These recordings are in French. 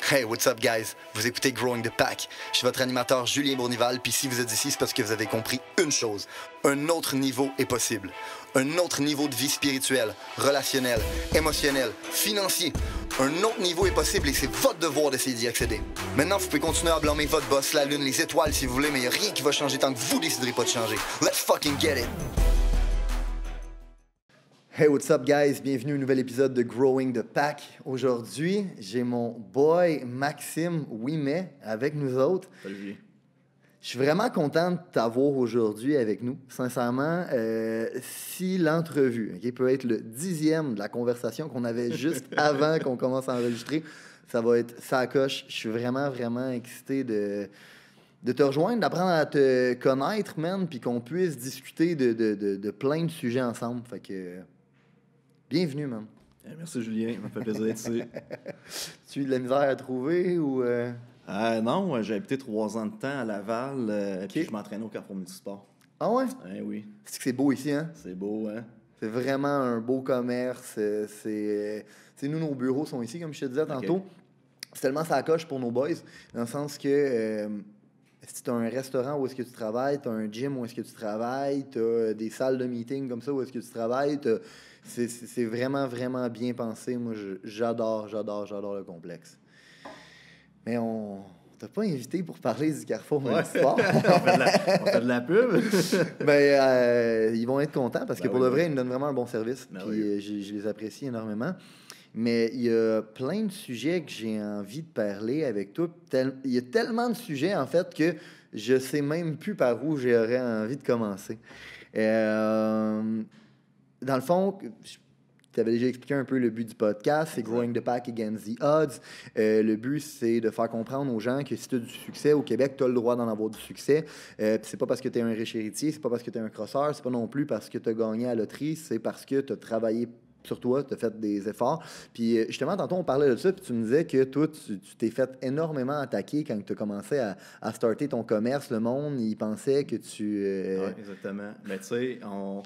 Hey, what's up, guys? Vous écoutez Growing the Pack. Je suis votre animateur Julien Bournival, puis si vous êtes ici, c'est parce que vous avez compris une chose. Un autre niveau est possible. Un autre niveau de vie spirituelle, relationnelle, émotionnelle, financier. Un autre niveau est possible et c'est votre devoir d'essayer d'y accéder. Maintenant, vous pouvez continuer à blâmer votre boss, la lune, les étoiles si vous voulez, mais il n'y a rien qui va changer tant que vous déciderez pas de changer. Let's fucking get it! Hey, what's up, guys? Bienvenue à un nouvel épisode de Growing the Pack. Aujourd'hui, j'ai mon boy Maxime Ouimet avec nous autres. Salut. Je suis vraiment content de t'avoir aujourd'hui avec nous. Sincèrement, si l'entrevue peut être le 10e de la conversation qu'on avait juste avant qu'on commence à enregistrer, ça va être ça coche. Je suis vraiment, vraiment excité de te rejoindre, d'apprendre à te connaître, man, puis qu'on puisse discuter de plein de sujets ensemble. Fait que... Bienvenue, man. Merci, Julien. Ça me fait plaisir d'être ici. Tu as eu de la misère à trouver ou... Non, j'ai habité 3 ans de temps à Laval, puis je m'entraînais au Carrefour Multisport. Ah ouais? Oui. C'est que c'est beau ici, hein? C'est beau, hein? C'est vraiment un beau commerce. C'est nous, nos bureaux sont ici, comme je te disais tantôt. Okay. C'est tellement ça coche pour nos boys, dans le sens que si tu as un restaurant où est-ce que tu travailles, tu as un gym où est-ce que tu travailles, tu as des salles de meeting comme ça où est-ce que tu travailles, c'est vraiment, vraiment bien pensé. Moi, j'adore le complexe. Mais on t'a pas invité pour parler du Carrefour Multisport. on fait de la pub. Ils vont être contents parce que pour de vrai, ils nous donnent vraiment un bon service. Puis je les apprécie énormément. Mais il y a plein de sujets que j'ai envie de parler avec toi. Il y a tellement de sujets, en fait, que je sais même plus par où j'aurais envie de commencer. Dans le fond, tu avais déjà expliqué un peu le but du podcast, c'est Growing the Pack Against the Odds. Le but, c'est de faire comprendre aux gens que si tu as du succès au Québec, tu as le droit d'en avoir du succès. C'est pas parce que tu es un riche héritier, c'est pas parce que tu es un crosseur, c'est pas non plus parce que tu as gagné à la loterie, c'est parce que tu as travaillé sur toi, tu as fait des efforts. Puis justement, tantôt, on parlait de ça, puis tu me disais que toi, tu t'es fait énormément attaquer quand tu as commencé à starter ton commerce. Le monde, il pensait que tu... Oui, exactement. Mais tu sais,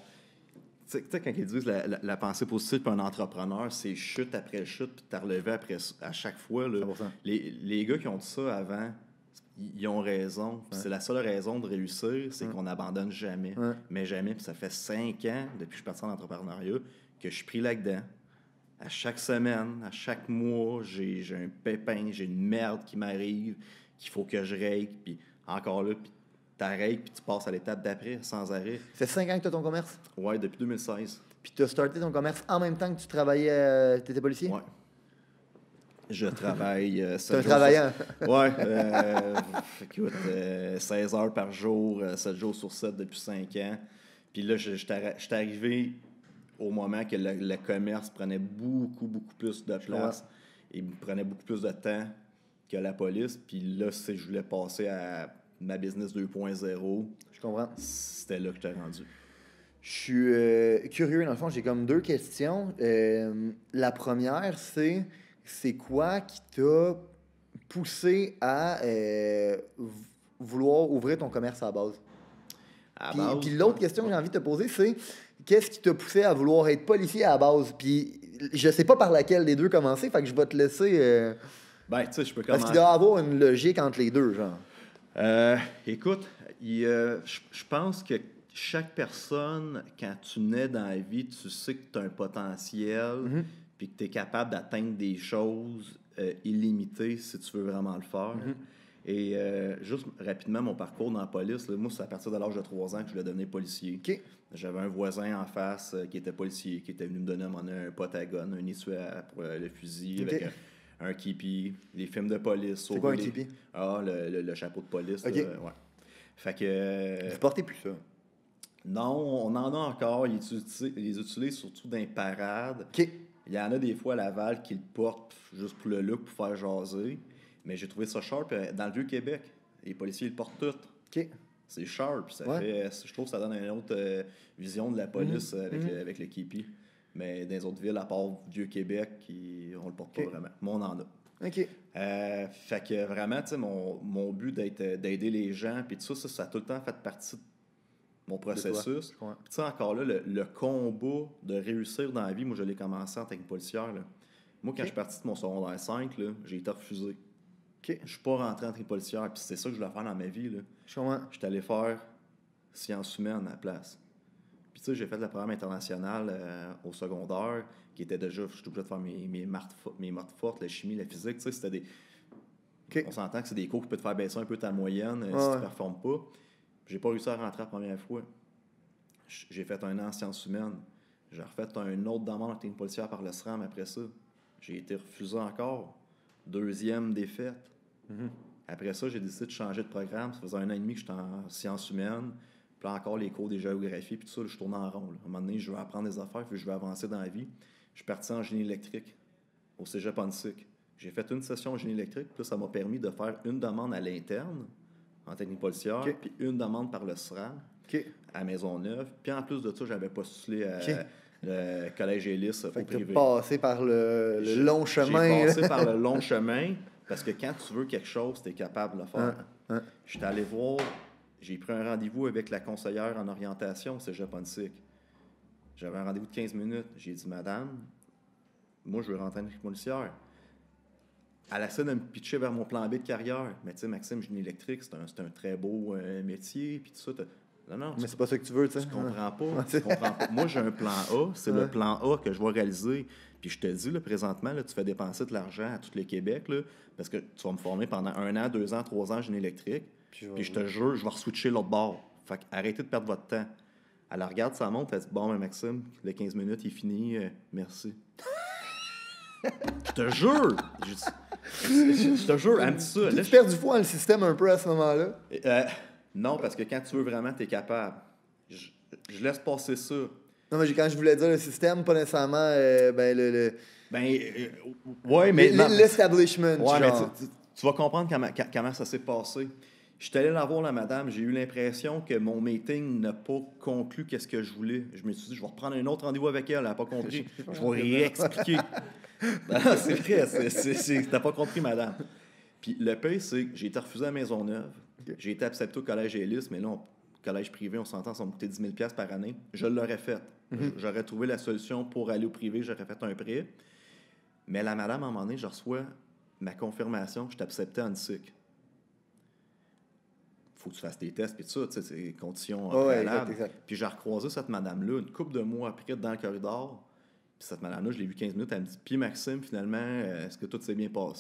tu sais, quand ils disent la pensée positive pour un entrepreneur, c'est chute après chute, puis t'as relevé à chaque fois. Là, les gars qui ont dit ça avant, ils ont raison. Ouais. C'est la seule raison de réussir, c'est qu'on n'abandonne jamais. Ouais. Mais jamais. Puis ça fait 5 ans, depuis que je suis parti en entrepreneuriat, que je suis pris là-dedans. À chaque semaine, à chaque mois, j'ai un pépin, j'ai une merde qui m'arrive, qu'il faut que je règle. Puis encore là, puis t'arrêtes, puis tu passes à l'étape d'après, sans arrêt. Ça fait 5 ans que tu as ton commerce? Oui, depuis 2016. Puis tu as starté ton commerce en même temps que tu travaillais, tu étais policier? Oui. Je travaille... Tu es un travaillant? Oui. Écoute, 16 heures par jour, 7 jours sur 7 depuis 5 ans. Puis là, je suis arrivé au moment que le commerce prenait beaucoup plus de place et me prenait beaucoup plus de temps que la police. Puis là, si je voulais passer à ma business 2.0. Je comprends. C'était là que je t'ai rendu. Je suis curieux, dans le fond, j'ai comme 2 questions. La première, c'est quoi qui t'a poussé à vouloir ouvrir ton commerce à la base? Puis l'autre question que j'ai envie de te poser, c'est qu'est-ce qui t'a poussé à vouloir être policier à la base? Puis je sais pas par laquelle des deux commencer, fait que je vais te laisser... tu sais, je peux commencer. Parce qu'il doit y avoir une logique entre les deux, genre. Écoute, je pense que chaque personne, quand tu nais dans la vie, tu sais que tu as un potentiel, puis que tu es capable d'atteindre des choses illimitées si tu veux vraiment le faire. Et juste rapidement, mon parcours dans la police, là, moi, c'est à partir de l'âge de 3 ans que je voulais devenir policier. Okay. J'avais un voisin en face qui était policier, qui était venu me donner un potagon, un essuie pour le fusil, avec un képi, les films de police. C'est quoi un képi? Le chapeau de police. Okay. Ouais. Fait que... Vous portez plus ça? Non, on en a encore. Ils les utilisent surtout dans les parades. Okay. Il y en a des fois à Laval qui le portent juste pour le look, pour faire jaser. Mais j'ai trouvé ça sharp dans le Vieux-Québec. Les policiers le portent tout. Okay. C'est sharp. Ça fait, je trouve que ça donne une autre vision de la police avec le képi. Mais dans les autres villes, à part Vieux-Québec, on le porte pas vraiment. Mais on en a. OK. Fait que vraiment, tu sais, mon but d'aider les gens, puis tout ça, ça a tout le temps fait partie de mon processus. Puis tu sais, encore là, le combat de réussir dans la vie, moi, je l'ai commencé en tant que policière. Là. Moi, quand je suis parti de mon secondaire 5, là, j'ai été refusé. OK. Je suis pas rentré en technique policière, puis c'est ça que je voulais faire dans ma vie, là. Je comprends. J'étais allé faire sciences humaines à la place. Puis tu sais, j'ai fait le programme international au secondaire, qui était déjà, je suis obligé de faire mes maths fortes, la chimie, la physique, tu sais, c'était des... OK. On s'entend que c'est des cours qui peuvent te faire baisser un peu ta moyenne si tu ne performes pas. J'ai pas réussi à rentrer la première fois. J'ai fait 1 an en sciences humaines. J'ai refait un autre demande en technique policière par le SRAM après ça. J'ai été refusé encore. 2e défaite. Après ça, j'ai décidé de changer de programme. Ça faisait 1 an et demi que j'étais en sciences humaines. Puis là, encore les cours des géographies. Puis tout ça, là, je tournais en rond. Là. À un moment donné, je veux apprendre des affaires, puis je veux avancer dans la vie. Je suis parti en génie électrique au Cégep Annecy. J'ai fait une session en génie électrique. Puis là, ça m'a permis de faire une demande à l'interne en technique policière, puis une demande par le SRAM à Maisonneuve. Puis en plus de ça, j'avais postulé à le Collège Élis au privé. Tu as passé par le long chemin. J'ai passé par le long chemin, parce que quand tu veux quelque chose, tu es capable de le faire. J'étais allé voir, j'ai pris un rendez-vous avec la conseillère en orientation au Cégep Annecy. J'avais un rendez-vous de 15 minutes. J'ai dit, madame, moi, je veux rentrer en technique policière. Elle essaie de me pitcher vers mon plan B de carrière. Mais tu sais, Maxime, génie électrique, c'est un très beau métier. Puis tout ça. Non, mais c'est pas ça que tu veux, tu sais. Tu comprends pas. Tu comprends pas. Moi, j'ai un plan A. C'est le plan A que je vais réaliser. Puis je te dis, là, présentement, là, tu fais dépenser de l'argent à tout le Québec, là, parce que tu vas me former pendant 1 an, 2 ans, 3 ans en génie électrique. Puis je te jure, je vais re-switcher l'autre bord. Fait arrêtez de perdre votre temps. Elle regarde sa montre, elle dit, bon, mais Maxime, le 15 minutes, il est fini. Merci. Je te jure! Je te jure, elle me dit ça. Tu perds du foi dans le système un peu à ce moment-là? Non, parce que quand tu veux vraiment, tu es capable. Je laisse passer ça. Non, mais quand je voulais dire le système, pas nécessairement ouais, mais... l'establishment, ouais, mais tu vas comprendre comment ça s'est passé. Je suis allé la voir, la madame. J'ai eu l'impression que mon meeting n'a pas conclu qu'est-ce que je voulais. Je me suis dit, je vais reprendre un autre rendez-vous avec elle. Elle n'a pas compris. Je vais réexpliquer. C'est vrai. T'as pas compris, madame. Puis le pire, c'est que j'ai été refusé à Maisonneuve. J'ai été accepté au Collège Élis, mais là, collège privé, on s'entend, ça m'a coûté 10 000 $ par année. Je l'aurais fait. J'aurais trouvé la solution pour aller au privé. J'aurais fait un prêt. Mais la madame, à un moment donné, je reçois ma confirmation que je t'acceptais en SIC. Faut que tu fasses tes tests, puis tout ça, tu sais, c'est conditions préalables. Exact. Puis j'ai recroisé cette madame-là une couple de mois après dans le corridor. Puis cette madame-là, je l'ai vue 15 minutes, elle me dit « Puis Maxime, finalement, est-ce que tout s'est bien passé? »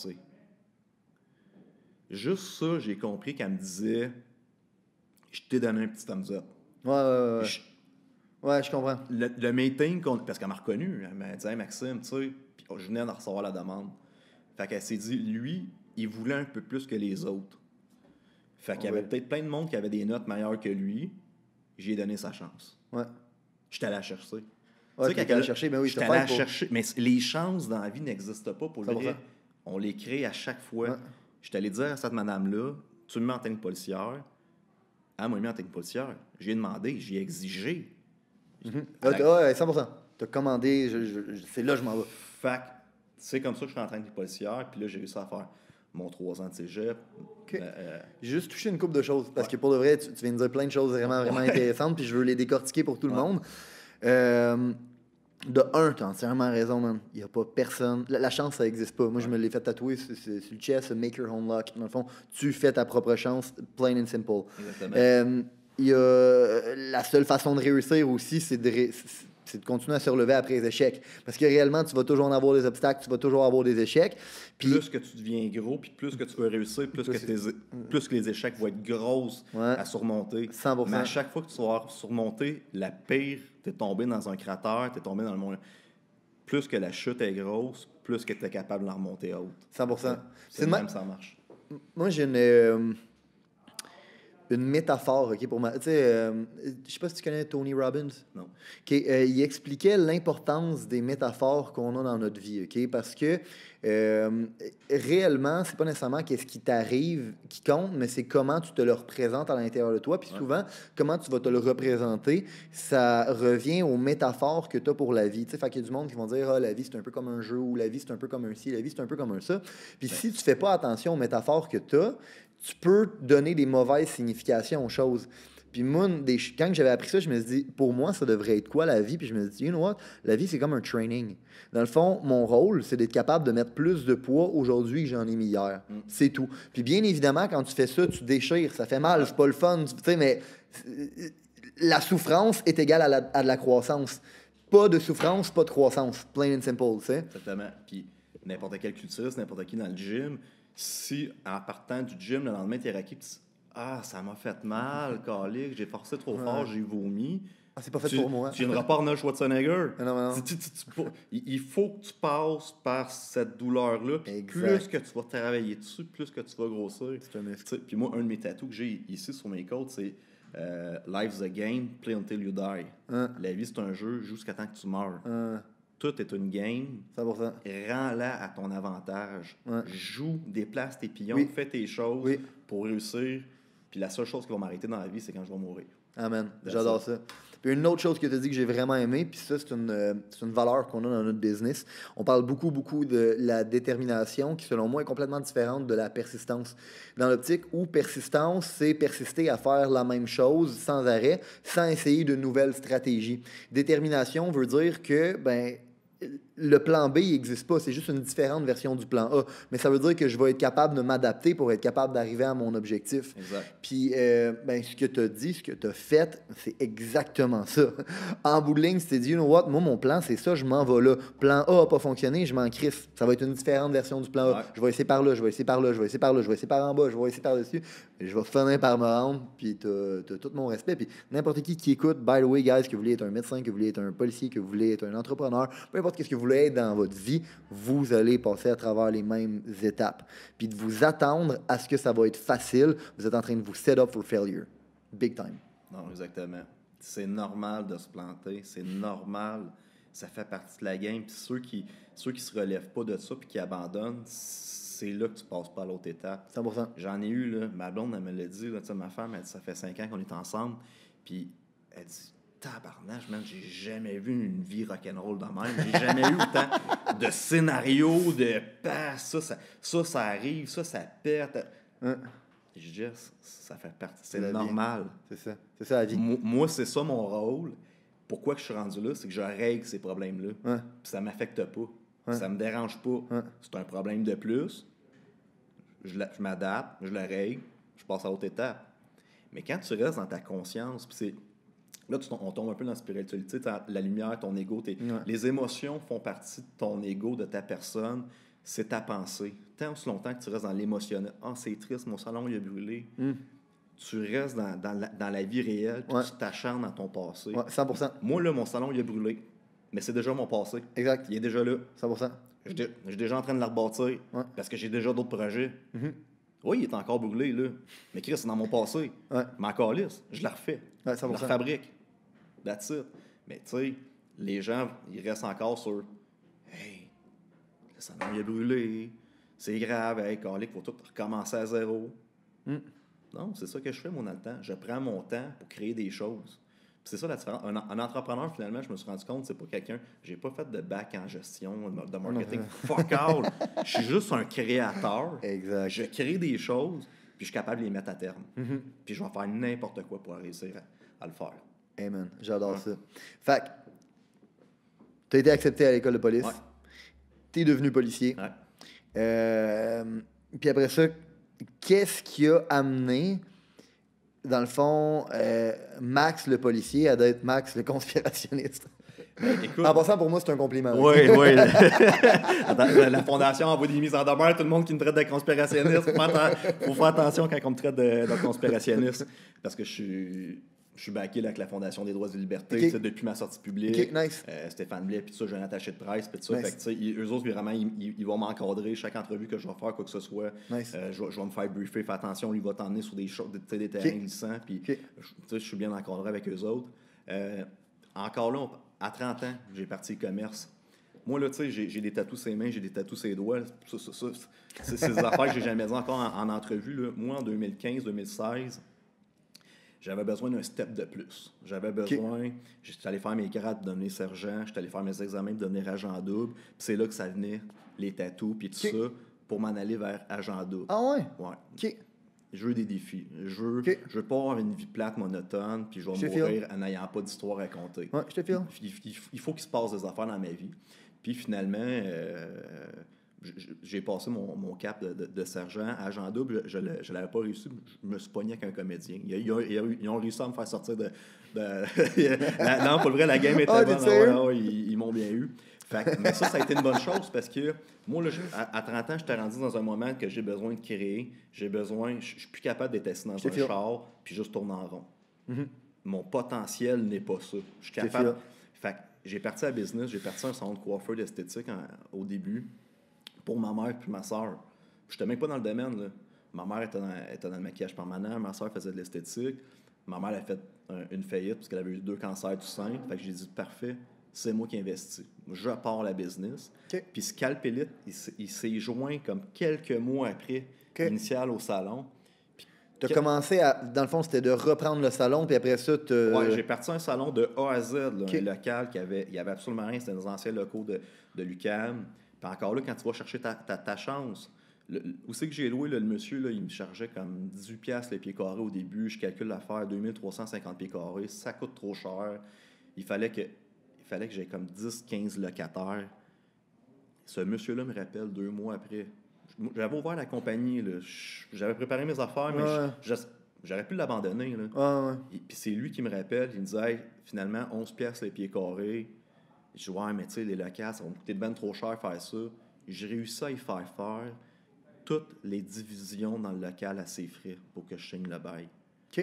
Juste ça, j'ai compris qu'elle me disait « Je t'ai donné un petit thumbs up. » Ouais, je comprends. Le meeting, parce qu'elle m'a reconnu, elle m'a dit hey, « Maxime, tu sais, puis je venais de recevoir la demande. » Fait qu'elle s'est dit, lui, il voulait un peu plus que les autres. Fait qu'il y avait peut-être plein de monde qui avait des notes meilleures que lui. J'ai donné sa chance. Ouais. J'étais allé la chercher. Ouais, tu allé chercher, mais oui, j'étais allé la chercher. Mais les chances dans la vie n'existent pas pour le vrai. On les crée à chaque fois. Ouais. J'étais allé dire à cette madame-là, tu me mets en technique policière. Elle m'a mis en technique policière. J'ai demandé, j'ai exigé. Ouais, 100%. T'as commandé, c'est là que je m'en vais. Fait c'est comme ça que je suis en train de policière. Puis là, j'ai réussi à faire mon 3 ans de cégep. Okay. J'ai juste touché une couple de choses, parce que pour de vrai, tu viens de dire plein de choses vraiment, vraiment intéressantes, puis je veux les décortiquer pour tout le monde. De un, tu as entièrement raison, man. Il n'y a pas personne. La chance, ça n'existe pas. Moi, je me l'ai fait tatouer sur le chest, make your own luck. Dans le fond, tu fais ta propre chance, plain and simple. Il y a la seule façon de réussir aussi, c'est de continuer à se relever après les échecs. Parce que réellement, tu vas toujours en avoir des obstacles, tu vas toujours avoir des échecs. Puis, plus que tu deviens gros, puis plus que tu vas réussir, plus que les échecs vont être grosses à surmonter. 100%. Mais à chaque fois que tu vas surmonter, la pire, tu es tombé dans un cratère, tu es tombé dans le monde. Plus que la chute est grosse, plus que tu es capable de la remonter haute. 100%. C'est même ça marche. Moi, j'ai une métaphore, OK, pour moi. Tu sais, je sais pas si tu connais Tony Robbins. Non. Okay, il expliquait l'importance des métaphores qu'on a dans notre vie, OK? Parce que réellement, c'est pas nécessairement qu'est-ce qui t'arrive qui compte, mais c'est comment tu te le représentes à l'intérieur de toi. Puis souvent, comment tu vas te le représenter, ça revient aux métaphores que tu as pour la vie. Tu sais, fait qu'il y a du monde qui vont dire « Ah, la vie, c'est un peu comme un jeu » ou « La vie, c'est un peu comme un ci, la vie, c'est un peu comme un ça. » Puis si tu fais pas attention aux métaphores que tu as, tu peux donner des mauvaises significations aux choses. Puis moi, quand j'avais appris ça, je me suis dit, pour moi, ça devrait être quoi la vie? Puis je me suis dit, you know what? La vie, c'est comme un training. Dans le fond, mon rôle, c'est d'être capable de mettre plus de poids aujourd'hui que j'en ai mis hier. C'est tout. Puis bien évidemment, quand tu fais ça, tu déchires. Ça fait mal, c'est pas le fun. Tu sais, mais la souffrance est égale à de la croissance. Pas de souffrance, pas de croissance. Plain and simple, tu sais. Exactement. Puis n'importe quel culturiste, n'importe qui dans le gym, si en partant du gym, le lendemain, t'es raqué, puis ah, ça m'a fait mal, calique, j'ai forcé trop fort, j'ai vomi. Ah, c'est pas fait pour moi. Tu viendras pas Arnold Schwarzenegger. Non. Il faut que tu passes par cette douleur-là. Plus que tu vas travailler dessus, plus que tu vas grossir. Puis moi, un de mes tatous que j'ai ici sur mes côtes, c'est Life's a game, play until you die. La vie, c'est un jeu jusqu'à temps que tu meurs. Tout est une game. 100%. Rends-la à ton avantage. Joue, déplace tes pions, fais tes choses pour réussir. Puis la seule chose qui va m'arrêter dans la vie, c'est quand je vais mourir. Amen. J'adore ça. Puis une autre chose que tu as dit que j'ai vraiment aimé, puis ça, c'est une valeur qu'on a dans notre business. On parle beaucoup de la détermination, qui, selon moi, est complètement différente de la persistance. Dans l'optique où persistance, c'est persister à faire la même chose sans arrêt, sans essayer de nouvelles stratégies. Détermination veut dire que, le plan B n'existe pas, c'est juste une différente version du plan A. Mais ça veut dire que je vais être capable de m'adapter pour être capable d'arriver à mon objectif. Exact. Puis, ce que tu as dit, ce que tu as fait, c'est exactement ça. En bout de ligne, tu t'es dit, you know what, moi, mon plan, c'est ça, je m'en vais là. Plan A n'a pas fonctionné, je m'en crisse. Ça va être une différente version du plan A. Je vais essayer par là, je vais essayer par là, je vais essayer par là, je vais essayer par en bas, je vais essayer par dessus. Je vais finir par me rendre, puis tu as tout mon respect. Puis n'importe qui écoute, by the way, guys, que vous voulez être un médecin, que vous voulez être un policier, que vous voulez être un entrepreneur, peu importe ce que vous voulez être dans votre vie, vous allez passer à travers les mêmes étapes. Puis de vous attendre à ce que ça va être facile, vous êtes en train de vous set up for failure. Big time. Non, exactement. C'est normal de se planter, c'est normal. Ça fait partie de la game. Puis ceux qui se relèvent pas de ça puis qui abandonnent, c'est là que tu passes pas à l'autre étape. 100%. J'en ai eu, là, ma blonde, elle me l'a dit, là, ma femme, elle dit, ça fait 5 ans qu'on est ensemble, puis elle dit, tabarnache, man, j'ai jamais vu une vie rock'n'roll de même. J'ai jamais eu autant de scénarios, de passe, ça arrive, ça pète. Je dis, ça fait partie, c'est normal. C'est ça la vie. Moi, c'est ça mon rôle. Pourquoi que je suis rendu là, c'est que je règle ces problèmes-là. Puis ça m'affecte pas. Ça me dérange pas. C'est un problème de plus. Je m'adapte, je le règle, je passe à l'autre étape. Mais quand tu restes dans ta conscience, puis c'est là, on tombe un peu dans la spiritualité, la lumière, ton ego, les émotions font partie de ton ego, de ta personne, c'est ta pensée. Tant aussi longtemps que tu restes dans l'émotionnel, « Ah, c'est triste, mon salon, il a brûlé. Tu restes dans la vie réelle, puis tu t'acharnes dans ton passé. 100%. Moi, là, mon salon, il a brûlé, mais c'est déjà mon passé. Exact. Il est déjà là. 100%. Je suis déjà en train de le rebâtir, parce que j'ai déjà d'autres projets. Oui, il est encore brûlé, là. Mais Chris, c'est dans mon passé. Mais encore lisse, je le refais. Je le refabrique. That's it. Mais tu sais, les gens, ils restent encore sur Hey, le salon, il a brûlé. C'est grave, hey, calique, il faut tout recommencer à zéro. Non, c'est ça que je fais, moi, dans le temps. Je prends mon temps pour créer des choses. Puis c'est ça la différence. Un entrepreneur, finalement, je me suis rendu compte, c'est pas quelqu'un. J'ai pas fait de bac en gestion, de marketing. Fuck all. Je suis juste un créateur. Exact. Je crée des choses, puis je suis capable de les mettre à terme. Puis je vais faire n'importe quoi pour réussir à le faire. Amen. J'adore ça. Fait que, tu as été accepté à l'école de police. Tu es devenu policier. Puis après ça, qu'est-ce qui a amené, dans le fond, Max le policier à d'être Max le conspirationniste? Écoute, en passant, pour moi, c'est un compliment. Oui. La Fondation envoie des mises en demeure. Tout le monde qui me traite de conspirationniste. Faut faire attention quand on me traite de conspirationniste. Parce que je suis backé là, avec la Fondation des droits et libertés depuis ma sortie publique. Nice. Stéphane Blais, puis ça, j'ai un attaché de presse, puis ça. Nice. Fait que, eux autres, vraiment, ils vont m'encadrer. Chaque entrevue que je vais faire, quoi que ce soit, nice. Je vais me faire briefer. Fais attention, lui va t'emmener sur des choses, des terrains glissants. Puis je suis bien encadré avec eux autres. Encore là, à 30 ans, j'ai parti le commerce. Moi, là, tu sais, j'ai des tatous sur les mains, j'ai des tatous sur les doigts. C'est des affaires que j'ai jamais dit encore en entrevue. Là. Moi, en 2015-2016, j'avais besoin d'un step de plus. J'avais besoin... J'étais allé faire mes grades pour devenir sergent, j'étais allé faire mes examens pour devenir agent double. Puis c'est là que ça venait, les tatous, puis tout ça, pour m'en aller vers agent double. Ah ouais? Ouais. OK. Je veux des défis. Je veux pas avoir une vie plate, monotone, puis je vais mourir en n'ayant pas d'histoire à raconter. Ouais, je te file. Il faut qu'il se passe des affaires dans ma vie. Puis finalement, j'ai passé mon cap de sergent à agent double. Je ne l'avais pas réussi. Je me suis pogné avec un comédien. Ils ont réussi à me faire sortir de... non, pour le vrai, la game était bonne. Ils m'ont bien eu. Mais ça a été une bonne chose parce que moi, là, à 30 ans, j'étais rendu dans un moment que j'ai besoin de créer. Je suis plus capable d'être assis dans un char puis juste tourner en rond. Mm-hmm. Mon potentiel n'est pas ça. Je suis capable. Fait que j'ai parti à business, j'ai parti à un salon de coiffeur d'esthétique au début pour ma mère puis ma soeur. Je n'étais même pas dans le domaine. Là. Ma mère était dans le maquillage permanent, ma soeur faisait de l'esthétique. Ma mère a fait une faillite parce qu'elle avait eu 2 cancers du sein. Fait que j'ai dit parfait. C'est moi qui investis. Je pars la business. Okay. Puis Scalpelite, il s'est joint comme quelques mois après, initial au salon. Tu as commencé à... Dans le fond, c'était de reprendre le salon, puis après ça, Oui, j'ai parti un salon de A à Z, là, un local il y avait absolument rien. C'était dans les anciens locaux de l'UQAM. Puis encore là, quand tu vas chercher ta chance, où c'est que j'ai loué, là, le monsieur, là, il me chargeait comme 18$ les pieds carrés au début. Je calcule l'affaire, 2350 pieds carrés. Ça coûte trop cher. Il fallait que j'ai comme 10-15 locataires. Ce monsieur-là me rappelle 2 mois après. J'avais ouvert la compagnie. Là. J'avais préparé mes affaires, mais j'aurais pu l'abandonner. Là. Puis c'est lui qui me rappelle. Il me disait hey, finalement, 11$ les pieds carrés. Je dis ouais, mais tu sais, les locats, ça va me coûter ben trop cher faire ça. J'ai réussi à y faire toutes les divisions dans le local à ses frais pour que je signe le bail. OK.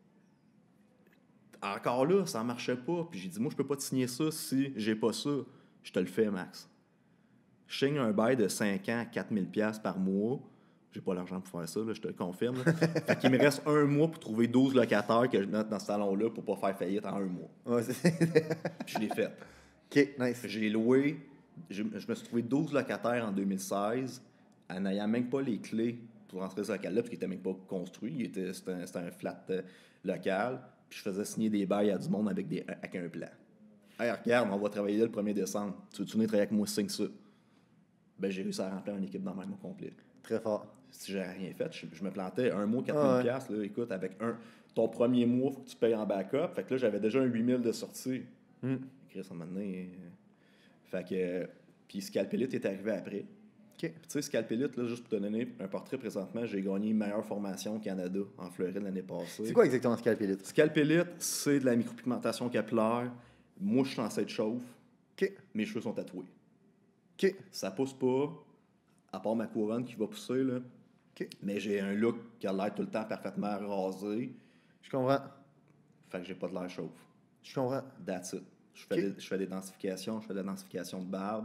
Encore là, ça ne marchait pas. Puis j'ai dit, moi, je peux pas te signer ça si j'ai pas ça. Je te le fais, Max. Je signe un bail de 5 ans à 4000$ par mois. J'ai pas l'argent pour faire ça, là, je te le confirme. Fait qu'il me reste 1 mois pour trouver 12 locataires que je mette dans ce salon-là pour pas faire faillite en 1 mois. Ouais, je l'ai fait. OK, nice. J'ai loué. Je me suis trouvé 12 locataires en 2016 en n'ayant même pas les clés pour rentrer ce local-là, parce qu'il n'était même pas construit. C'était un flat local. Puis je faisais signer des bails à du monde avec un plan. Hey, regarde, on va travailler là le 1er décembre. Tu veux venir travailler avec moi, signe ça. Ben, j'ai réussi à remplir une équipe dans le même au complet. Très fort. Si j'avais rien fait, je me plantais 1 mois, 4000$. Là, écoute, avec ton premier mois, il faut que tu payes en backup. Fait que là, j'avais déjà un 8000$ de sortie. Chris, à un moment donné. Fait que. Puis Scalpelite est arrivé après. Okay. Puis tu sais, Scalpelite, là, juste pour te donner un portrait présentement, j'ai gagné meilleure formation au Canada en Floride l'année passée. C'est quoi exactement Scalpelite? Scalpelite, c'est de la micropigmentation capillaire. Moi, je suis censé être chauve. Okay. Mes cheveux sont tatoués. Okay. Ça pousse pas, à part ma couronne qui va pousser, là. Okay. Mais j'ai un look qui a l'air tout le temps parfaitement rasé. Je comprends. Fait que j'ai pas de l'air chauve. Je comprends. That's it. Je fais des densifications, je fais de la densification de barbe.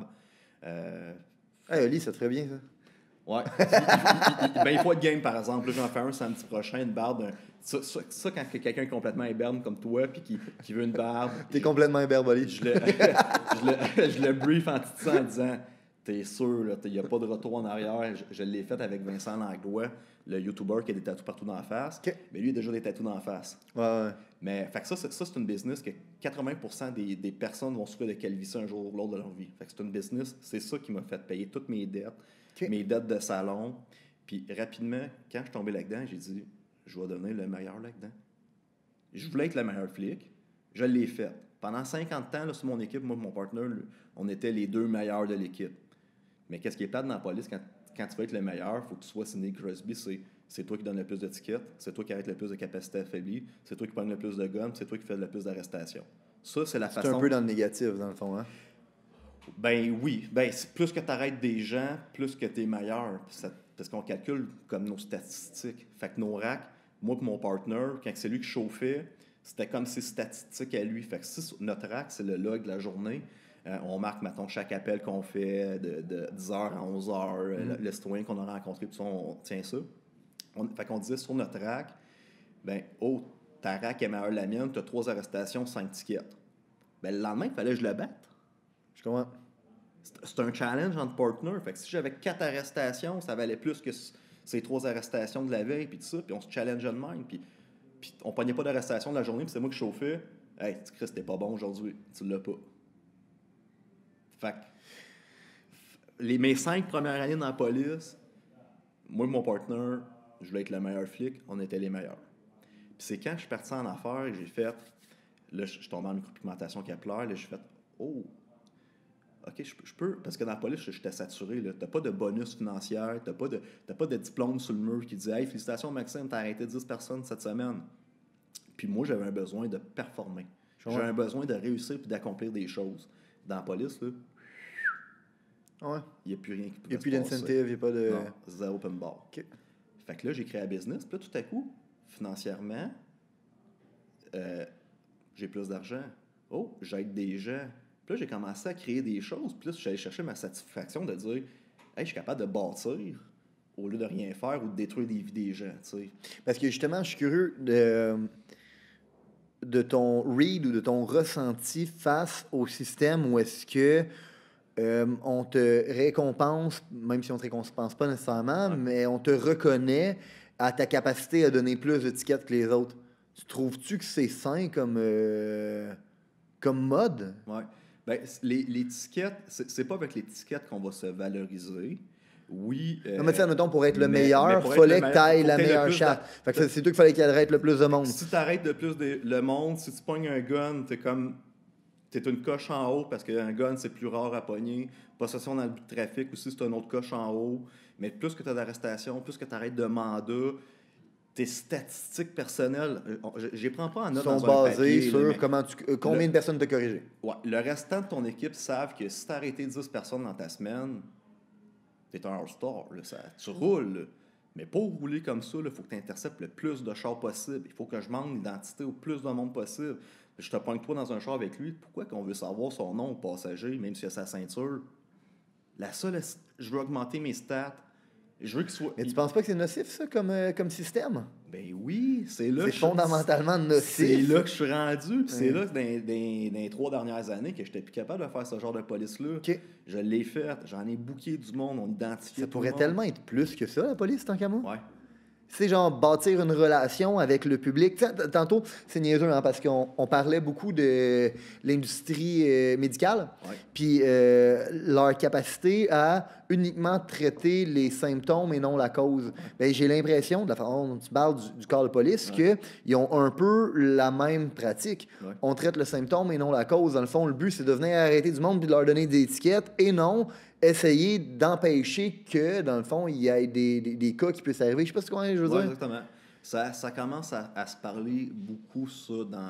Hey, Oli, ça te ferait bien, ça? Ouais. Il faut être game, par exemple. Là, j'en fais un samedi prochain, une barbe. Ça quand quelqu'un est complètement imberbe comme toi puis qui veut une barbe... T'es complètement imberbe, Oli. Je le brief en titre en disant « T'es sûr, il n'y a pas de retour en arrière. » Je l'ai fait avec Vincent Langlois, le YouTuber qui a des tatous partout dans la face. Okay. Mais lui, il a déjà des tatous dans la face. Ouais. Mais fait que ça, c'est une business que 80% des personnes vont souffrir de calvitie un jour ou l'autre de leur vie. Fait que c'est une business, c'est ça qui m'a fait payer toutes mes dettes, mes dettes de salon. Puis rapidement, quand je suis tombé là-dedans, j'ai dit, je vais devenir le meilleur là-dedans. Je voulais être le meilleur flic. Je l'ai fait. Pendant 50 ans, là, sur mon équipe, moi et mon partenaire, on était les 2 meilleurs de l'équipe. Mais qu'est-ce qui est plate dans la police, quand tu veux être le meilleur, il faut que tu sois Sidney Crosby, c'est toi qui donne le plus de tickets, c'est toi qui arrête le plus de capacité affaiblie, c'est toi qui prends le plus de guns, c'est toi qui fais le plus d'arrestations. Ça, c'est la façon... C'est un peu dans le négatif, dans le fond, hein? Ben oui. Ben, plus que tu arrêtes des gens, plus que tu es meilleur. Parce qu'on calcule comme nos statistiques. Fait que nos racks, moi et mon partner, quand c'est lui qui chauffait, c'était comme ses statistiques à lui. Fait que si notre rack, c'est le log de la journée, on marque, mettons, chaque appel qu'on fait de 10h à 11h, le citoyen qu'on a rencontré, puis on tient ça. Fait qu'on disait sur notre rack, ben, ta rack est meilleure que la mienne, tu as 3 arrestations, 5 tickets. Ben, le lendemain, il fallait que je le batte. Je comprends. C'est un challenge entre partners. Fait que si j'avais 4 arrestations, ça valait plus que ces 3 arrestations de la veille, puis tout ça, puis on se challengeait de même, puis on pognait pas d'arrestation de la journée, puis c'est moi qui chauffais. Hey, Chris, t'es pas bon aujourd'hui, tu l'as pas. Fait que mes 5 premières années dans la police, moi et mon partner, Je voulais être le meilleur flic, on était les meilleurs. Puis c'est quand je suis parti en affaires, j'ai fait... Là, je suis tombé en micropigmentation capillaire, là, j'ai fait « Oh! » OK, je peux... Parce que dans la police, j'étais saturé. Tu n'as pas de bonus financier, tu n'as pas de diplôme sur le mur qui dit « Hey, félicitations Maxime, tu as arrêté 10 personnes cette semaine. » Puis moi, j'avais un besoin de performer. J'avais un besoin de réussir et d'accomplir des choses. Dans la police, là, il n'y a plus rien qui peut se passer. Il n'y a plus d'incentive, il n'y a pas de... Non, c'est open bar. Okay. Fait que là, j'ai créé un business. Puis là, tout à coup, financièrement, j'ai plus d'argent. Oh, j'aide des gens. Puis là, j'ai commencé à créer des choses. Puis là, j'allais chercher ma satisfaction de dire « Hey, je suis capable de bâtir au lieu de rien faire ou de détruire des vies des gens. » t'sais. Parce que justement, je suis curieux de ton read ou de ton ressenti face au système où est-ce que on te récompense, même si on ne te récompense pas nécessairement, mais on te reconnaît à ta capacité à donner plus d'étiquettes que les autres. Tu trouves-tu que c'est sain comme mode? Oui. Ben, l'étiquette, c'est pas avec l'étiquette qu'on va se valoriser. Oui. Non, mais tu sais, admettons, pour être le meilleur, il fallait que tu ailles la meilleure chatte. Fait que c'est toi qu'il fallait qu'il arrête le plus de monde. Si tu arrêtes le monde, si tu pognes un gun, t'es une coche en haut parce qu'un gun, c'est plus rare à pogner. Possession dans le but de trafic aussi, c'est une autre coche en haut. Mais plus que tu as d'arrestations, plus que tu arrêtes de mandat, tes statistiques personnelles, je les prends pas en note sont dans un basées papier, sur combien de personnes t'as corrigé. Ouais, le restant de ton équipe savent que si tu as arrêté 10 personnes dans ta semaine, tu es un all-star. Tu roules. Là. Mais pour rouler comme ça, il faut que tu interceptes le plus de chars possible. Il faut que je demande l'identité au plus de monde possible. Je te pointe toi dans un char avec lui. Pourquoi qu'on veut savoir son nom au passager, même s'il a sa ceinture? Je veux augmenter mes stats. Je veux qu'il soit... Mais tu penses pas que c'est nocif, ça, comme système? Ben oui, c'est là. C'est fondamentalement nocif. C'est là que je suis rendu. Puis c'est là que dans les 3 dernières années que j'étais plus capable de faire ce genre de police-là. Okay. Je l'ai fait. J'en ai booké du monde. On identifie. Ça pourrait tellement être plus que ça, la police, tant qu'à moi. Ouais. C'est genre bâtir une relation avec le public. T'sais, tantôt, c'est niaiseux, hein, parce qu'on parlait beaucoup de l'industrie médicale, puis leur capacité à uniquement traiter les symptômes et non la cause. Ben, j'ai l'impression, de la façon dont tu parles du corps de police, qu'ils ont un peu la même pratique. Ouais. On traite le symptôme et non la cause. Dans le fond, le but, c'est de venir arrêter du monde puis de leur donner des étiquettes, et non essayer d'empêcher que, dans le fond, il y ait des cas qui puissent arriver. Je sais pas ce que je veux dire. Exactement. Ça commence à se parler beaucoup, ça,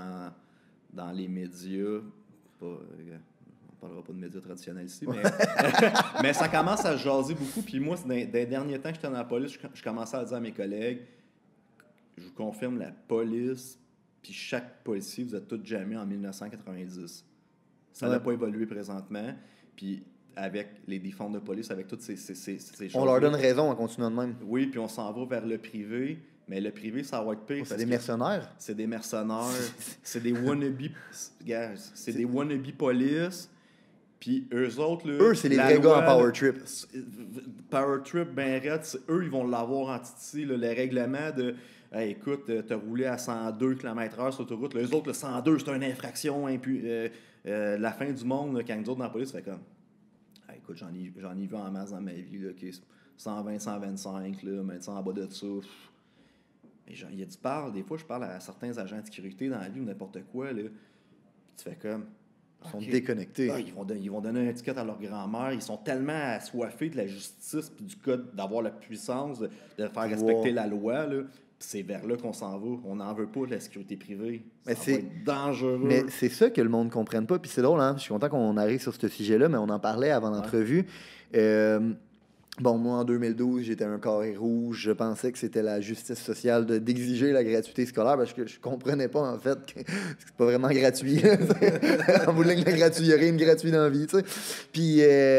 dans les médias. On parlera pas de médias traditionnels ici, mais, mais ça commence à jaser beaucoup. Puis moi, dans les derniers temps que j'étais dans la police, je commençais à dire à mes collègues, je vous confirme, la police, puis chaque policier, vous êtes tous jamais en 1990. Ça n'a pas évolué présentement. Puis avec les défenses de police, avec toutes ces choses. On leur donne raison en continuant de même. Oui, puis on s'en va vers le privé. Mais le privé, ça va être pire. C'est des mercenaires. C'est des mercenaires. C'est des wannabe... C'est des wannabe police. Puis eux autres... Là, eux, c'est les vrais gars en power trip. Power trip, ben raide. Eux, ils vont l'avoir en titi. Le règlement de... Hey, écoute, t'as roulé à 102 km/h sur l'autoroute. Les autres, le 102, c'est une infraction. La fin du monde, là, quand nous autres dans la police, fait comme... Hey, écoute, j'en ai vu en masse dans ma vie. Là, 120, 125, là, mais en bas de ça... Il y a du parle, des fois je parle à certains agents de sécurité dans la vie ou n'importe quoi, là, tu fais comme... Ils sont déconnectés. Ah, ils vont donner un étiquette à leur grand-mère, ils sont tellement assoiffés de la justice puis du code, d'avoir la puissance de faire respecter la loi, là. C'est vers là qu'on s'en va. On n'en veut pas de la sécurité privée. Ça va être dangereux. Mais c'est ça que le monde ne comprenne pas. Puis c'est drôle, hein? Je suis content qu'on arrive sur ce sujet-là, mais on en parlait avant l'entrevue. Bon, moi, en 2012, j'étais un carré rouge. Je pensais que c'était la justice sociale d'exiger la gratuité scolaire parce que je comprenais pas, en fait, que c'est pas vraiment gratuit. En bout de ligne, gratuit, il n'y a rien de gratuit dans la vie, tu sais. Puis,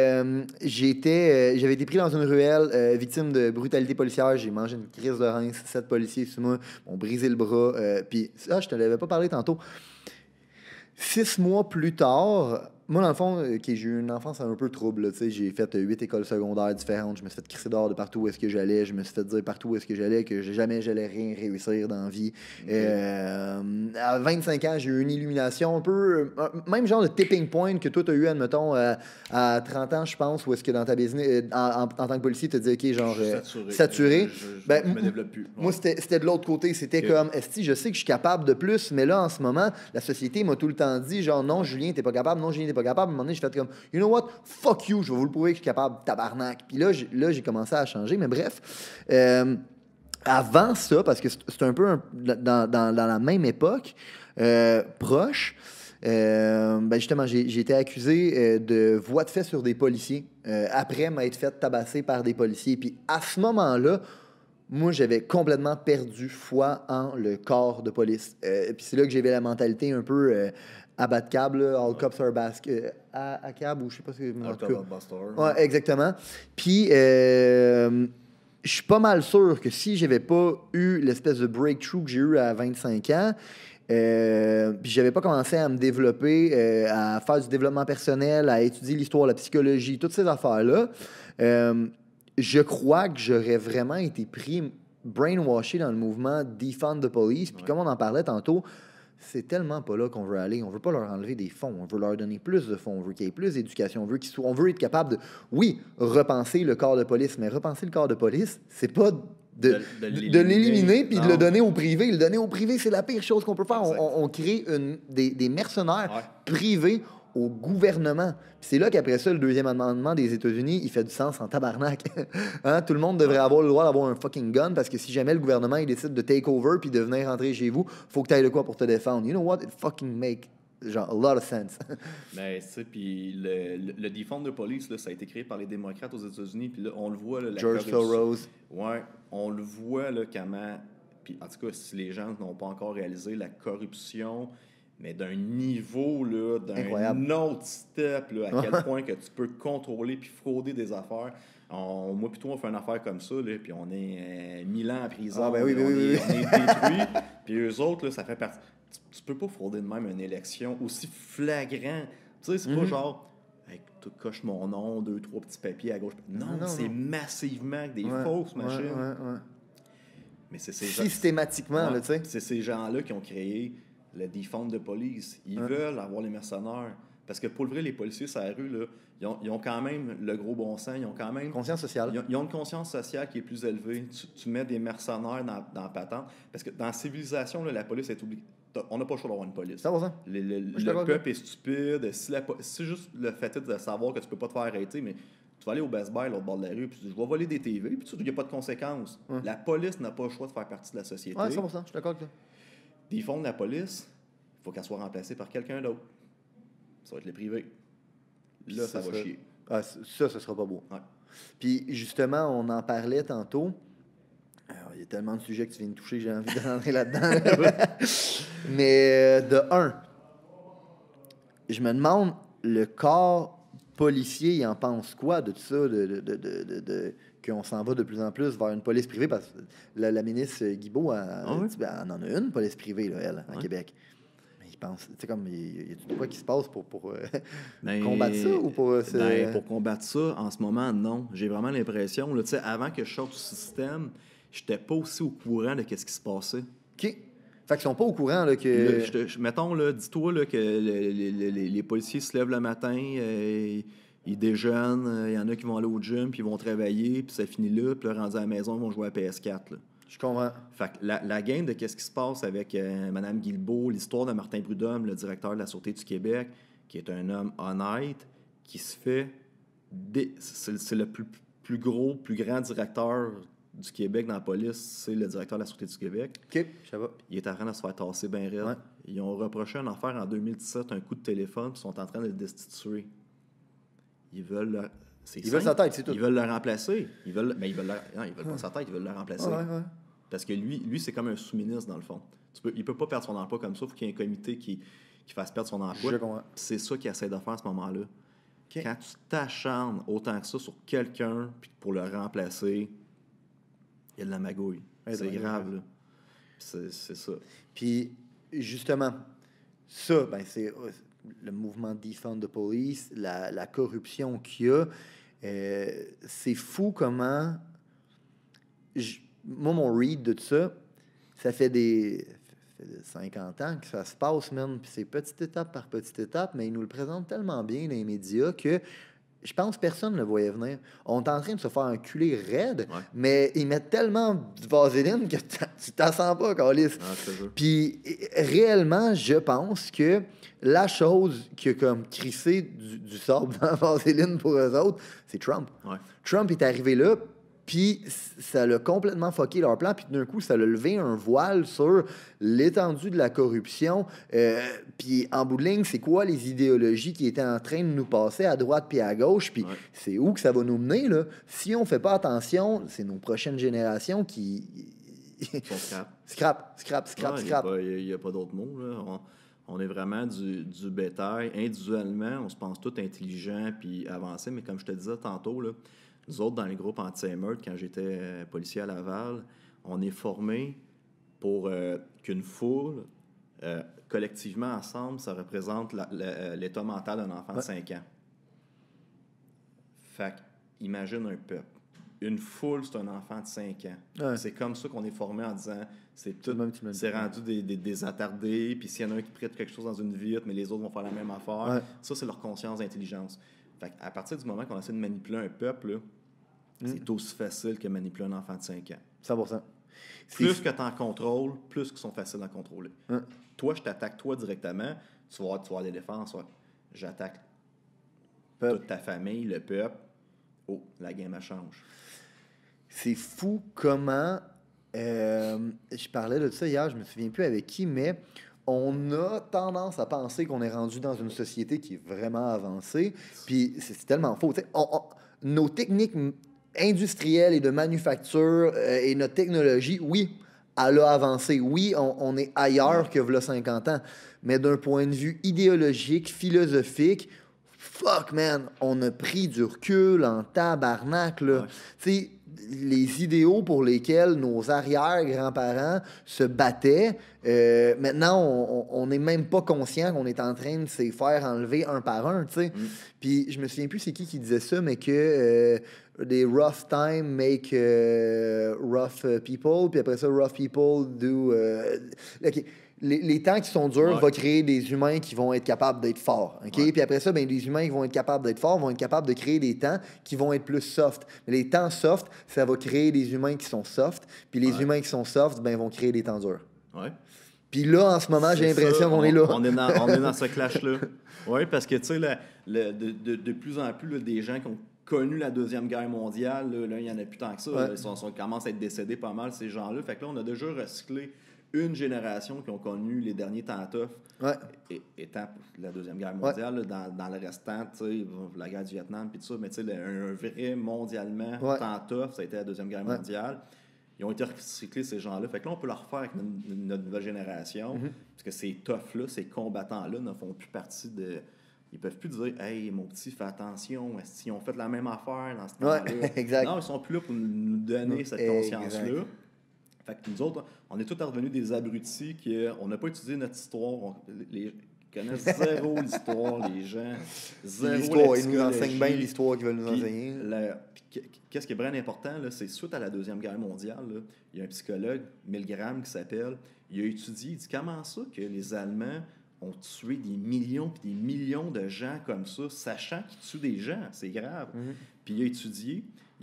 j'avais été pris dans une ruelle, victime de brutalité policière. J'ai mangé une crise de reins. 7 policiers sur moi m'ont brisé le bras. Puis, ça, je te l'avais pas parlé tantôt. 6 mois plus tard... Moi, dans le fond, j'ai eu une enfance un peu trouble. Là, j'ai fait 8 écoles secondaires différentes. Je me suis fait crisser dehors de partout où est-ce que j'allais. Je me suis fait dire partout où est-ce que j'allais que jamais j'allais rien réussir dans la vie. Okay. À 25 ans, j'ai eu une illumination un peu... même genre de tipping point que toi, tu as eu, admettons, à 30 ans, je pense, où est-ce que dans ta business, en tant que policier, tu te dis, OK, genre... saturé. Je me développe plus. Moi, c'était de l'autre côté. C'était comme, esti, je sais que je suis capable de plus, mais là, en ce moment, la société m'a tout le temps dit, genre, non, Julien, t'es pas capable, non, Julien, t'es pas capable. À un moment donné, j'ai fait comme, you know what, fuck you, je vais vous le prouver que je suis capable, tabarnak. Puis là, j'ai commencé à changer, mais bref. Avant ça, parce que c'est un peu dans la même époque, proche, justement, j'ai été accusé de voie de fait sur des policiers après m'être fait tabasser par des policiers. Puis à ce moment-là, moi, j'avais complètement perdu foi en le corps de police. Puis c'est là que j'avais la mentalité un peu à bas de câble, all cops are à câble, ou je sais pas si... All cops are buster. Ouais, exactement. Puis, je suis pas mal sûr que si j'avais pas eu l'espèce de breakthrough que j'ai eu à 25 ans, puis j'avais pas commencé à me développer, à faire du développement personnel, à étudier l'histoire, la psychologie, toutes ces affaires-là, je crois que j'aurais vraiment été pris brainwashé dans le mouvement Defund the Police. Puis comme on en parlait tantôt, c'est tellement pas là qu'on veut aller. On veut pas leur enlever des fonds. On veut leur donner plus de fonds. On veut qu'il y ait plus d'éducation. On veut être capable de, oui, repenser le corps de police. Mais repenser le corps de police, c'est pas de l'éliminer puis de le donner au privé. Le donner au privé, c'est la pire chose qu'on peut faire. On crée des mercenaires privés au gouvernement. Puis c'est là qu'après ça, le deuxième amendement des États-Unis, il fait du sens en tabarnak. Hein? Tout le monde devrait avoir le droit d'avoir un fucking gun parce que si jamais le gouvernement il décide de take over puis de venir rentrer chez vous, faut que tu ailles de quoi pour te défendre. You know what? It fucking make genre a lot of sense. Mais tu sais, puis le defund de police, là, ça a été créé par les démocrates aux États-Unis. Puis là, on le voit, là, la George Soros. Ouais, on le voit, là, comment... Puis en tout cas, si les gens n'ont pas encore réalisé la corruption... mais d'un niveau, là, d'un autre step, là, à quel point que tu peux contrôler puis frauder des affaires. Moi, plutôt, on fait une affaire comme ça, là, puis on est 1000 ans en prison. Ah, ben oui, on oui. est détruits. Puis eux autres, là, ça fait partie... Tu peux pas frauder de même une élection aussi flagrant. Tu sais, c'est pas genre... Hey, tu coches mon nom, 2, 3 petits papiers à gauche. Non, c'est massivement des fausses machines. Mais c'est systématiquement, là, tu sais. C'est ces gens-là qui ont créé le defund de police. Ils veulent avoir les mercenaires. Parce que pour le vrai, les policiers sur la rue, là, ils ont quand même le gros bon sens. Ils ont quand même... Conscience sociale. Ils ont une conscience sociale qui est plus élevée. Tu mets des mercenaires dans la patente. Parce que dans la civilisation, là, la police est obligée... On n'a pas le choix d'avoir une police. Ça va, ça. Le peuple est stupide. C'est juste le fait de savoir que tu peux pas te faire arrêter, mais tu vas aller au Best Buy, l'autre bord de la rue, puis tu dis, je vais voler des TV, puis il n'y a pas de conséquences. La police n'a pas le choix de faire partie de la société. Ouais, 100%, je suis d'accord avec toi. Defund la police, il faut qu'elle soit remplacée par quelqu'un d'autre. Ça va être le privé. Là, ça va chier. Ah, ça sera pas beau. Ouais. Puis, justement, on en parlait tantôt. Alors, il y a tellement de sujets que tu viens de toucher, j'ai envie de rentrer là-dedans. Mais, de un, je me demande, le corps policier, il en pense quoi de tout ça, qu'on s'en va de plus en plus vers une police privée? Parce que la ministre Guilbeault, elle en a une police privée, là, elle, à Québec. Je pense, tu sais, comme, il y a quoi qui se passe pour combattre ça ou pour... pour combattre ça, en ce moment, non. J'ai vraiment l'impression, tu sais, avant que je sorte du système, j'étais pas aussi au courant de ce qui se passait. OK. Fait qu'ils sont pas au courant, là, que... mettons, là, dis-toi là, que les policiers se lèvent le matin, ils déjeunent, il y en a qui vont aller au gym, puis ils vont travailler, puis ça finit là, puis là, rendus à la maison, ils vont jouer à PS4, là. Je comprends. Fait que la game de qu'est-ce qui se passe avec Mme Guilbeault, l'histoire de Martin Prudhomme, le directeur de la Sûreté du Québec, qui est un homme honnête, qui se fait... C'est le plus grand directeur du Québec dans la police, c'est le directeur de la Sûreté du Québec. OK, ça va. Il est en train de se faire tasser bien raide. Ouais. Ils ont reproché une affaire en 2017, un coup de téléphone, puis ils sont en train de le destituer. Ils veulent... Ils veulent sa tête, c'est tout. Ils veulent le remplacer. Ils veulent pas sa tête, ils veulent le remplacer. Ouais. Parce que lui, c'est comme un sous-ministre, dans le fond. Il peut pas perdre son emploi comme ça. Il faut qu'il y ait un comité qui fasse perdre son emploi. C'est ça qu'il essaie de faire à ce moment-là. Okay. Quand tu t'acharnes autant que ça sur quelqu'un puis pour le remplacer, il y a de la magouille. C'est grave, là. C'est ça. Puis, justement, ça, ben c'est... le mouvement Defund the Police, la corruption qu'il y a, c'est fou comment... Moi, mon read de tout ça, ça fait 50 ans que ça se passe, même. Puis c'est petite étape par petite étape, mais ils nous le présentent tellement bien dans les médias que je pense que personne ne le voyait venir. On est en train de se faire un culé raide, mais ils mettent tellement de vaseline que tu t'en sens pas, câlisse. Puis réellement, je pense que la chose qui a comme crissé du sable dans la vaseline pour eux autres, c'est Trump. Trump est arrivé là, puis ça l'a complètement fucké leur plan. Puis d'un coup, ça a levé un voile sur l'étendue de la corruption. Puis en bout de ligne, c'est quoi les idéologies qui étaient en train de nous passer à droite puis à gauche? Puis c'est où que ça va nous mener, là? Si on fait pas attention, c'est nos prochaines générations qui... scrap. Il n'y a pas d'autre mot, là. On est vraiment du bétail. Individuellement, on se pense tout intelligent puis avancé. Mais comme je te disais tantôt, là, nous autres, dans les groupes anti-émeutes, quand j'étais policier à Laval, on est formés pour qu'une foule, collectivement, ensemble, ça représente l'état mental d'un enfant de 5 ans. Fait imagine un peuple. Une foule, c'est un enfant de 5 ans. C'est comme ça qu'on est formé en disant, c'est rendu des attardés, puis s'il y en a un qui prête quelque chose dans une vitre, mais les autres vont faire la même affaire. Ça, c'est leur conscience d'intelligence. Fait à partir du moment qu'on essaie de manipuler un peuple, là, c'est aussi facile que manipuler un enfant de 5 ans. 100%. Plus que tu en contrôles, plus qu'ils sont faciles à contrôler. Toi, je t'attaque toi directement, tu vas avoir des défenses. J'attaque toute ta famille, le peuple. Oh, la game, elle change. C'est fou comment... je parlais de ça hier, je me souviens plus avec qui, mais on a tendance à penser qu'on est rendu dans une société qui est vraiment avancée. Puis c'est tellement faux. Nos techniques industrielle et de manufacture et notre technologie, oui, elle a avancé. Oui, on est ailleurs que v'là 50 ans. Mais d'un point de vue idéologique, philosophique, fuck, man, on a pris du recul en tabarnak, là. Tu sais, les idéaux pour lesquels nos arrière-grands-parents se battaient, maintenant, on n'est même pas conscient qu'on est en train de se faire enlever un par un, tu sais. Puis je me souviens plus c'est qui disait ça, mais que des rough times make rough people, puis après ça, rough people do... OK. Les temps qui sont durs vont créer des humains qui vont être capables d'être forts. Okay? Puis après ça, ben, les humains qui vont être capables d'être forts vont être capables de créer des temps qui vont être plus soft. Mais les temps soft, ça va créer des humains qui sont soft. Puis les humains qui sont soft, ben, vont créer des temps durs. Puis là, en ce moment, j'ai l'impression qu'on est là. On est dans ce clash-là. Oui, parce que, tu sais, de plus en plus, là, des gens qui ont connu la Deuxième Guerre mondiale, là, il n'y en a plus tant que ça. Là, ils commencent à être décédés pas mal, ces gens-là. Fait que là, on a déjà recyclé une génération qui ont connu les derniers temps tough, étant la Deuxième Guerre mondiale, là, dans le restant, tu sais, la guerre du Vietnam, puis tout ça, mais tu sais, un vrai mondialement temps tough, ça a été la Deuxième Guerre mondiale. Ils ont été recyclés, ces gens-là. Fait que là, on peut le refaire avec notre nouvelle génération, parce que ces toughs-là, ces combattants-là ne font plus partie de... Ils peuvent plus dire « Hey, mon petit, fais attention, ils ont fait la même affaire dans ce temps-là. » Exact. Non, ils sont plus là pour nous donner cette conscience-là. Fait que nous autres, on est tous revenus des abrutis on n'a pas utilisé notre histoire. Les connaissent zéro l'histoire, les gens. Zéro l'histoire. Ils nous enseignent bien l'histoire qu'ils veulent nous enseigner. Qu'est-ce qui est vraiment important, là, c'est suite à la Deuxième Guerre mondiale, là, il y a un psychologue, Milgram, qui s'appelle, il a étudié, il dit comment ça que les Allemands ont tué des millions et des millions de gens comme ça, sachant qu'ils tuent des gens, c'est grave. Puis il a étudié,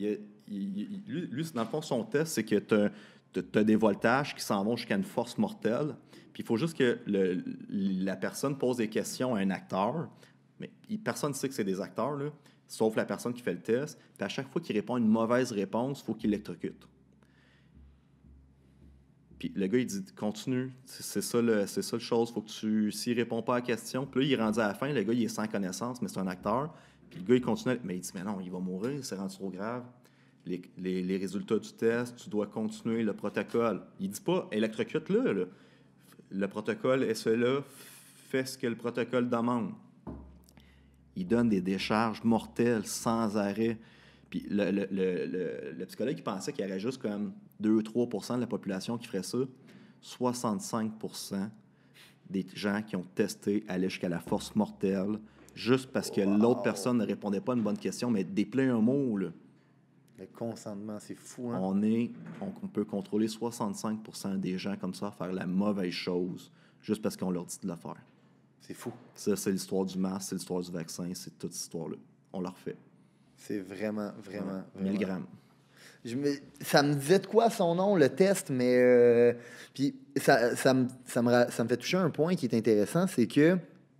lui, dans le fond, son test, c'est que tu as des voltages qui s'en vont jusqu'à une force mortelle. Puis il faut juste que la personne pose des questions à un acteur. Mais personne ne sait que c'est des acteurs, là, sauf la personne qui fait le test. Puis à chaque fois qu'il répond à une mauvaise réponse, il faut qu'il l'électrocute. Puis le gars, il dit « Continue, c'est ça le chose. Faut que s'il ne répond pas à la question... » Puis là, il est rendu à la fin. Le gars, il est sans connaissance, mais c'est un acteur. Puis le gars, il continue. Mais il dit « Mais non, il va mourir, c'est rendu trop grave. » Les résultats du test, tu dois continuer le protocole. Il ne dit pas « électrocute-le. Là. Le protocole est cela, fais ce que le protocole demande. » Il donne des décharges mortelles sans arrêt. Puis le psychologue, il pensait qu'il y aurait juste comme 2-3% de la population qui ferait ça. 65% des gens qui ont testé aller jusqu'à la force mortelle juste parce que l'autre personne ne répondait pas à une bonne question, mais déplaît un mot, là. Le consentement, c'est fou, hein? On peut contrôler 65% des gens comme ça à faire la mauvaise chose juste parce qu'on leur dit de le faire. C'est fou. Ça, c'est l'histoire du masque, c'est l'histoire du vaccin, c'est toute cette histoire-là. On la refait. C'est vraiment. 1000 grammes. Ça me disait de quoi son nom, le test, mais puis ça me fait toucher un point qui est intéressant, c'est que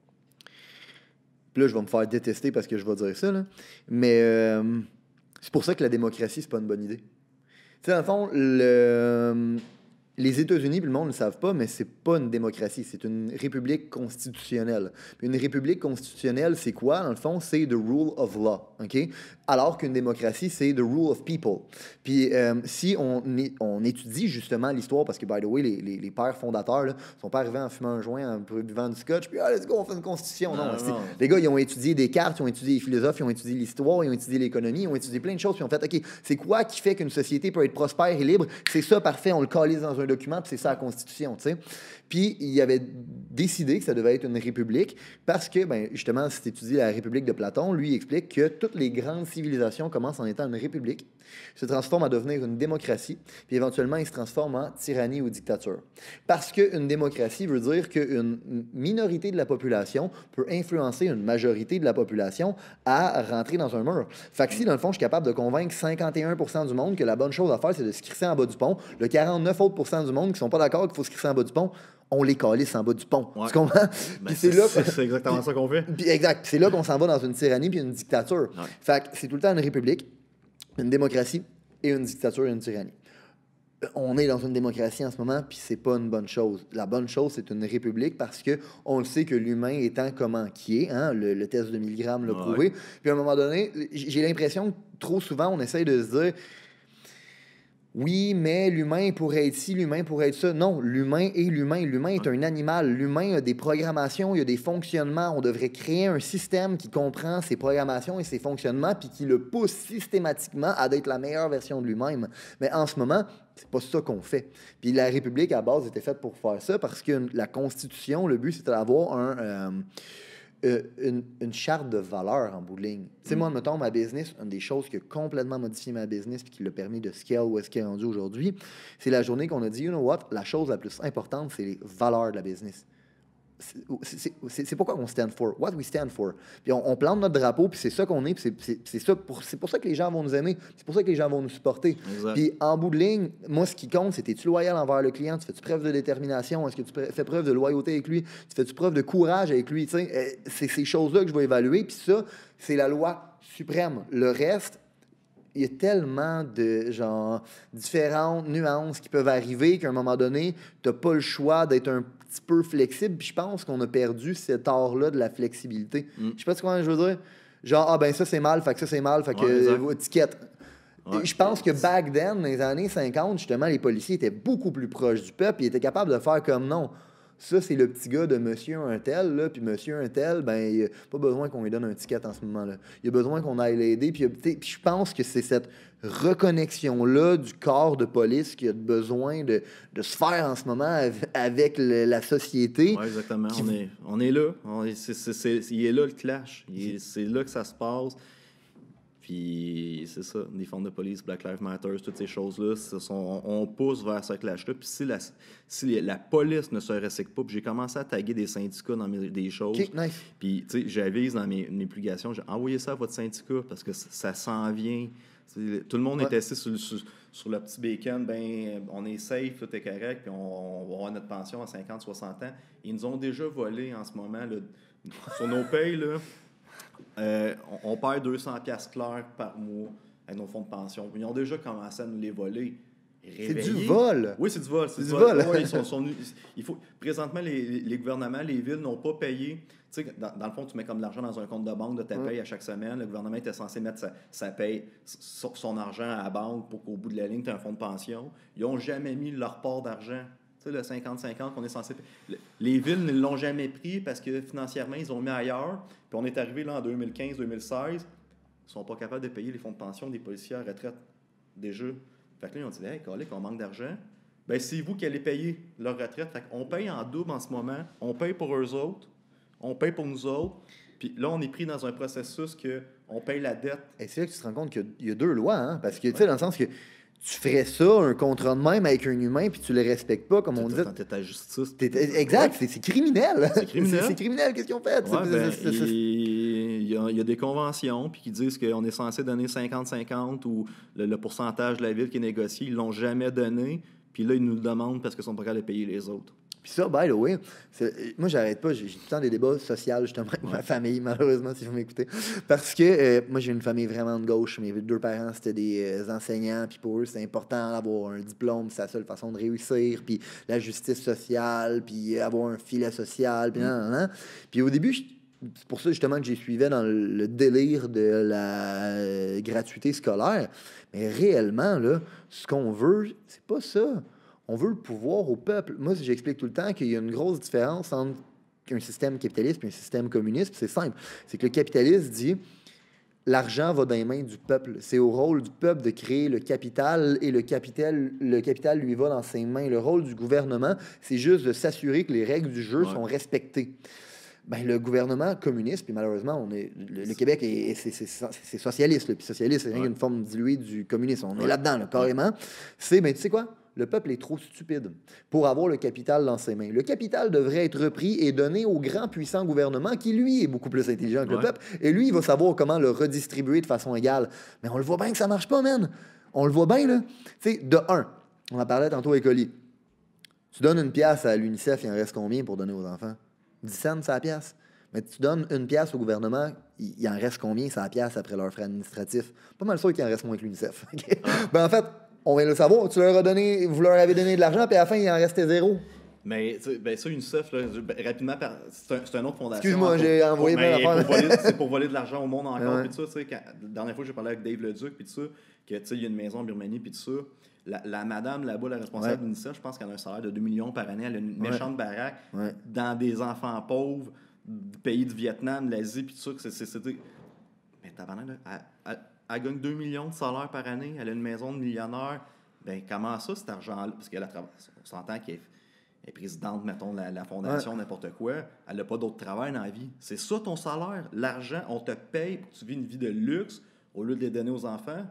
puis là, je vais me faire détester parce que je vais dire ça, là, mais c'est pour ça que la démocratie, c'est pas une bonne idée. Tu sais, dans le fond, les États-Unis, puis le monde ne le savent pas, mais c'est pas une démocratie, c'est une république constitutionnelle. Puis une république constitutionnelle, c'est quoi? Dans le fond, c'est the rule of law, OK? Alors qu'une démocratie, c'est the rule of people. Puis si on étudie justement l'histoire, parce que, by the way, les pères fondateurs ne sont pas arrivés en fumant un joint, en buvant du scotch, puis let's go, on fait une constitution. Non. Les gars, ils ont étudié Descartes, ils ont étudié les philosophes, ils ont étudié l'histoire, ils ont étudié l'économie, ils ont étudié plein de choses, puis ils ont fait, OK, c'est quoi qui fait qu'une société peut être prospère et libre? C'est ça, parfait, on le calise dans un document, puis c'est ça la Constitution, tu sais. Puis il avait décidé que ça devait être une république parce que, ben, justement, si tu étudies la République de Platon, lui il explique que toutes les grandes civilisations commencent en étant une république, se transforment à devenir une démocratie, puis éventuellement, ils se transforment en tyrannie ou dictature. Parce qu'une démocratie veut dire qu'une minorité de la population peut influencer une majorité de la population à rentrer dans un mur. Fait que si, dans le fond, je suis capable de convaincre 51% du monde que la bonne chose à faire, c'est de se crisser en bas du pont, le 49 autres % du monde qui sont pas d'accord qu'il faut se crisser en bas du pont, on les calisse en bas du pont. Ouais. Tu comprends? Ben c'est exactement ça qu'on fait. Puis exact. C'est là qu'on s'en va dans une tyrannie puis une dictature. Ouais. Fait que c'est tout le temps une république, une démocratie et une dictature et une tyrannie. On est dans une démocratie en ce moment, puis c'est pas une bonne chose. La bonne chose, c'est une république parce que on le sait que l'humain étant comment qui est, hein, le test de 1000 grammes l'a prouvé. Puis à un moment donné, j'ai l'impression que trop souvent, on essaye de se dire oui, mais l'humain pourrait être ci, l'humain pourrait être ça. Non, l'humain est l'humain. L'humain est un animal. L'humain a des programmations, il y a des fonctionnements. On devrait créer un système qui comprend ces programmations et ces fonctionnements puis qui le pousse systématiquement à être la meilleure version de lui-même. Mais en ce moment, c'est pas ça qu'on fait. Puis la République, à base, était faite pour faire ça parce que la Constitution, le but, c'était d'avoir une charte de valeur en bout de ligne. Tu sais, moi, mettons, ma business, une des choses qui a complètement modifié ma business et qui l'a permis de scale où est-ce qu'elle est rendue aujourd'hui, c'est la journée qu'on a dit, you know what, la chose la plus importante, c'est les valeurs de la business. C'est pourquoi on stand for. What we stand for. Puis on plante notre drapeau, puis c'est ça qu'on est, puis c'est pour ça que les gens vont nous aimer, c'est pour ça que les gens vont nous supporter. Exact. Puis en bout de ligne, moi, ce qui compte, c'est es-tu loyal envers le client, tu fais-tu preuve de détermination, est-ce que tu fais preuve de loyauté avec lui, tu fais-tu preuve de courage avec lui, tu sais, c'est ces choses-là que je vais évaluer, puis ça, c'est la loi suprême. Le reste, il y a tellement de différentes nuances qui peuvent arriver qu'à un moment donné, tu n'as pas le choix d'être un petit peu flexible. Puis je pense qu'on a perdu cet art-là de la flexibilité. Je sais pas comment je veux dire. Genre, ben ça c'est mal, fait que ça c'est mal, fait que étiquette. Ouais. Je pense que back then, dans les années 50, justement, les policiers étaient beaucoup plus proches du peuple. Ils étaient capables de faire comme non. Ça, c'est le petit gars de monsieur un tel, là, puis monsieur un tel, ben, il n'y a pas besoin qu'on lui donne un ticket en ce moment-là. Il y a besoin qu'on aille l'aider, puis je pense que c'est cette reconnexion-là du corps de police qui a besoin de se faire en ce moment avec la société. Oui, exactement. On est là. Il est là le clash. C'est là que ça se passe. Puis c'est ça, défendre de police, Black Lives Matter, toutes ces choses-là, on pousse vers ce clash-là. Puis si la police ne se recycle pas, puis j'ai commencé à taguer des syndicats dans des choses. Okay, nice. Puis tu sais, j'avise dans mes publications, envoyez ça à votre syndicat parce que ça s'en vient. Tout le monde est assis sur le petit bacon, ben on est safe, tout est correct, puis on va avoir notre pension à 50, 60 ans. Ils nous ont déjà volé en ce moment, là, sur nos payes, là. On perd 200$ clairs par mois avec nos fonds de pension. Ils ont déjà commencé à nous les voler. C'est du vol! Oui, c'est du vol. C'est du vol. Ouais, présentement, les gouvernements, les villes n'ont pas payé. Tu sais, dans le fond, tu mets comme de l'argent dans un compte de banque de ta paye à chaque semaine. Le gouvernement était censé mettre sa paye, son argent à la banque pour qu'au bout de la ligne, tu aies un fonds de pension. Ils n'ont jamais mis leur part d'argent. Tu sais, le 50-50 qu'on est censé... Les villes ne l'ont jamais pris parce que financièrement, ils ont mis ailleurs. Puis on est arrivé là en 2015-2016. Ils ne sont pas capables de payer les fonds de pension des policiers à retraite déjà. Fait que là, ils ont dit « Hey, calique, on manque d'argent. » ben c'est vous qui allez payer leur retraite. Fait qu'on paye en double en ce moment. On paye pour eux autres, on paye pour nous autres. Puis là, on est pris dans un processus qu'on paye la dette. Et c'est là que tu te rends compte qu'il y a deux lois, hein? Parce que, tu sais, dans le sens que tu ferais ça, un contrat de même avec un humain, puis tu le respectes pas, comme on dit. T'es ta justice. Exact, c'est criminel. C'est criminel. C'est criminel, qu'est-ce qu'ils ont fait? Il y a des conventions puis qui disent qu'on est censé donner 50-50 ou le pourcentage de la ville qui est négocié, ils l'ont jamais donné. Puis là, ils nous le demandent parce qu'ils sont pas capables de payer les autres. Puis ça, by the way, moi, j'arrête pas. J'ai tout le temps des débats sociaux, justement, avec ma famille, malheureusement, si vous m'écoutez. Parce que moi, j'ai une famille vraiment de gauche. Mes deux parents, c'était des enseignants. Puis pour eux, c'est important d'avoir un diplôme. C'est la seule façon de réussir. Puis la justice sociale. Puis avoir un filet social. Puis Puis au début, c'est pour ça, justement, que j'ai suivi dans le délire de la gratuité scolaire. Mais réellement, là, ce qu'on veut, c'est pas ça. On veut le pouvoir au peuple. Moi, j'explique tout le temps qu'il y a une grosse différence entre un système capitaliste et un système communiste. C'est simple. C'est que le capitaliste dit l'argent va dans les mains du peuple. C'est au rôle du peuple de créer le capital et le capital lui va dans ses mains. Le rôle du gouvernement, c'est juste de s'assurer que les règles du jeu sont respectées. Ben, le gouvernement communiste, puis malheureusement, le Québec, c'est socialiste. Puis socialiste, c'est rien qu'une forme diluée du communisme. On est là-dedans, là, carrément. C'est, ben, tu sais quoi? Le peuple est trop stupide pour avoir le capital dans ses mains. Le capital devrait être repris et donné au grand puissant gouvernement qui, lui, est beaucoup plus intelligent que le peuple. Et lui, il va savoir comment le redistribuer de façon égale. Mais on le voit bien que ça marche pas, man. On le voit bien, là. Tu sais, de un, on en parlait tantôt avec Oli. Tu donnes une pièce à l'UNICEF, il en reste combien pour donner aux enfants? 10 cents, c'est la pièce. Mais tu donnes une pièce au gouvernement, il en reste combien, c'est la pièce après leurs frais administratifs? Pas mal sûr qu'il en reste moins que l'UNICEF. Ben, en fait, on vient le savoir. Tu leur as donné, vous leur avez donné de l'argent, puis à la fin, il en restait zéro. Mais ben ça, UNICEF, là, rapidement, c'est une autre fondation. Excuse-moi, j'ai envoyé plein d'affaires. C'est pour voler de l'argent au monde encore. Puis tout ça, la dernière fois que j'ai parlé avec Dave Leduc, puis tout ça, qu'il y a une maison en Birmanie, puis tout ça. La madame là-bas, la responsable de l'UNICEF, je pense qu'elle a un salaire de 2 millions par année. Elle a une méchante baraque dans des enfants pauvres, du pays du Vietnam, de l'Asie, puis tout ça. Mais elle gagne 2 millions de salaire par année. Elle a une maison de millionnaire. Ben comment ça, cet argent-là? Parce qu'elle on s'entend qu'elle est présidente, mettons, la fondation, n'importe quoi. Elle n'a pas d'autre travail dans la vie. C'est ça ton salaire. L'argent, on te paye pour que tu vis une vie de luxe au lieu de les donner aux enfants.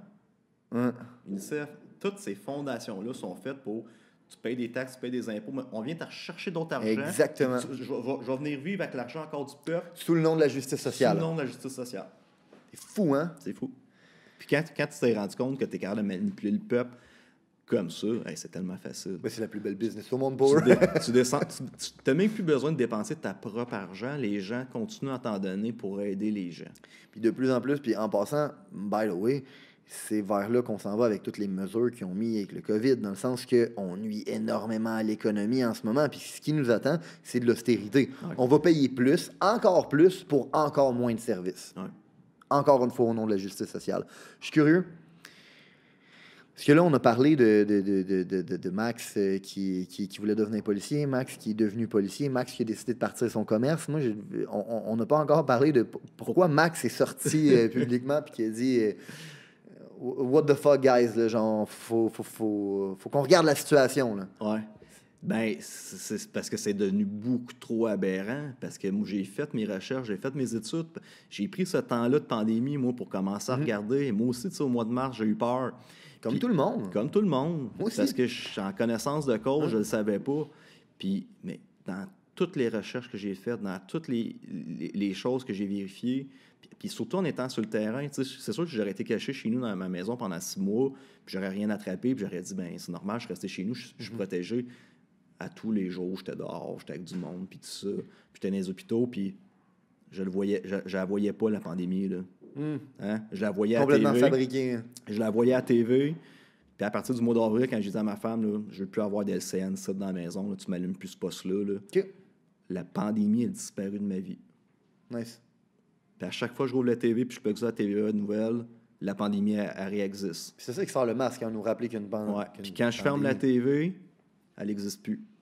UNICEF, toutes ces fondations-là sont faites pour... Tu payes des taxes, tu payes des impôts, mais on vient te rechercher d'autres argent. Exactement. Je vais venir vivre avec l'argent encore du peuple. Sous le nom de la justice sociale. Sous le nom de la justice sociale. C'est fou, hein? C'est fou. Puis quand tu t'es rendu compte que tu es capable de manipuler le peuple comme ça, c'est tellement facile. Ben, c'est la plus belle business au monde pour eux. Tu n'as même plus besoin de dépenser ta propre argent. Les gens continuent à t'en donner pour aider les gens. Puis de plus en plus, puis en passant, by the way, c'est vers là qu'on s'en va avec toutes les mesures qu'ils ont mis avec le COVID, dans le sens qu'on nuit énormément à l'économie en ce moment. Puis ce qui nous attend, c'est de l'austérité. Ouais. On va payer plus, encore plus, pour encore moins de services. Ouais. Encore une fois, au nom de la justice sociale. Je suis curieux. Parce que là, on a parlé de Max qui voulait devenir policier, Max qui est devenu policier, Max qui a décidé de partir son commerce. Moi, on n'a pas encore parlé de pourquoi Max est sorti publiquement et qui a dit what the fuck, guys, là, genre, faut qu'on regarde la situation. Là. Ouais. Ben, c'est parce que c'est devenu beaucoup trop aberrant. Parce que moi, j'ai fait mes recherches, j'ai fait mes études. J'ai pris ce temps-là de pandémie, moi, pour commencer à regarder. Moi aussi, tu sais, au mois de mars, j'ai eu peur. Comme tout le monde. Comme tout le monde. Moi aussi. Parce que je suis en connaissance de cause, je ne le savais pas. Mais dans toutes les recherches que j'ai faites, dans toutes les choses que j'ai vérifiées, puis surtout en étant sur le terrain, c'est sûr que j'aurais été caché chez nous dans ma maison pendant 6 mois, puis j'aurais rien attrapé, puis j'aurais dit, ben c'est normal, je suis resté chez nous, je suis protégé. À tous les jours, j'étais dehors, j'étais avec du monde, puis tout ça. Puis j'étais dans les hôpitaux, puis je la voyais pas, la pandémie, là. Hein? Je la voyais complètement à TV. Fabriquée. Je la voyais à TV. Puis à partir du mois d'avril, quand j'ai dit à ma femme, là, je veux plus avoir d'LCN ça dans la maison, là, tu m'allumes plus ce poste-là. Là. Okay. La pandémie a disparu de ma vie. Nice. Puis à chaque fois que je rouvre la TV, puis je peux écouter la TVA nouvelle, la pandémie, elle réexiste. Puis c'est ça qui sort le masque, on nous rappelait qu'il y a une pandémie. Ouais. Puis quand je ferme la TV, elle n'existe plus.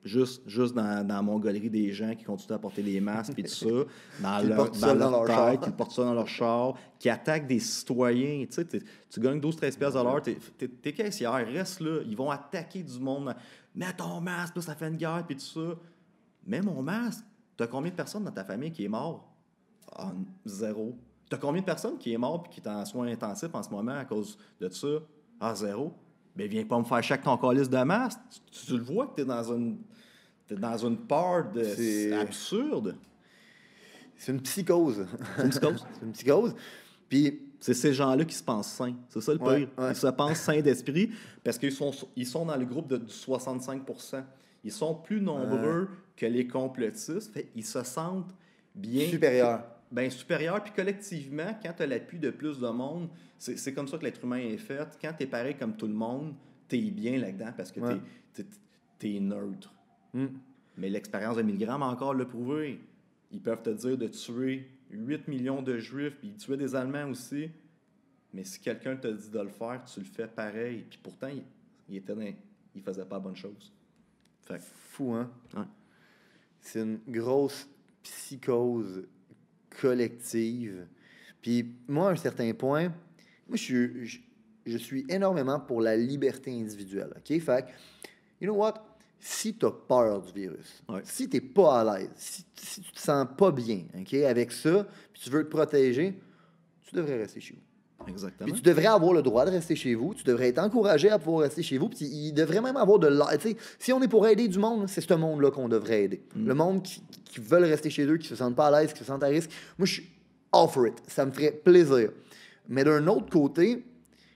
Juste dans la mongolerie des gens qui continuent à porter les masques et tout ça, dans Qui le leur, portent dans ça leur dans leur tête, char. qui le portent ça dans leur char, qui attaquent des citoyens. Tu sais, tu gagnes 12-13 piastres de l'heure, t'es caissière, reste là. Ils vont attaquer du monde. Mets ton masque, là, ça fait une guerre, puis tout ça. Mets mon masque. T'as combien de personnes dans ta famille qui est mort? Ah, 0. T'as combien de personnes qui est mort et qui est en soins intensifs en ce moment à cause de ça? Ah, 0. Ben, viens pas me faire chaque ton calice de masque. Tu le vois que t'es dans une peur absurde. C'est une psychose. C'est une psychose. C'est une psychose. Puis, c'est ces gens-là qui se pensent sains. C'est ça le pire. Ouais. Ils se pensent sains d'esprit parce qu'ils sont dans le groupe du 65%. Ils sont plus nombreux que les complotistes. Fait, ils se sentent bien... supérieurs. Bien supérieurs. Puis collectivement, quand tu as l'appui de plus de monde, c'est comme ça que l'être humain est fait. Quand tu es pareil comme tout le monde, tu es bien là-dedans parce que tu es neutre. Mais l'expérience de Milgram a encore le prouvé. Ils peuvent te dire de tuer 8 millions de Juifs, puis ils tuaient des Allemands aussi. Mais si quelqu'un te dit de le faire, tu le fais pareil. Puis pourtant, il faisait pas la bonne chose. Fait. Fou, hein? Ouais. C'est une grosse psychose collective. Puis moi, à un certain point, moi, je suis énormément pour la liberté individuelle. OK? Fait que, you know what? Si tu as peur du virus, si tu n'es pas à l'aise, si tu te sens pas bien, OK, avec ça, puis tu veux te protéger, tu devrais rester chez vous. Exactement. Puis tu devrais avoir le droit de rester chez vous, tu devrais être encouragé à pouvoir rester chez vous, puis il devrait même avoir de l'aide. Tu sais, si on est pour aider du monde, c'est ce monde-là qu'on devrait aider. Le monde qui veulent rester chez eux, qui se sentent pas à l'aise, qui se sentent à risque, moi, je suis all for it. Ça me ferait plaisir. Mais d'un autre côté,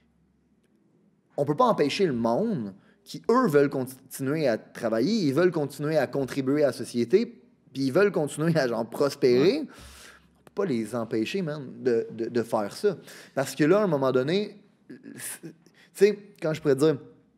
on peut pas empêcher le monde qui, eux, veulent continuer à travailler, ils veulent continuer à contribuer à la société, puis ils veulent continuer à genre prospérer. On peut pas les empêcher, man, de faire ça. Parce que là, à un moment donné, tu sais, quand je pourrais dire,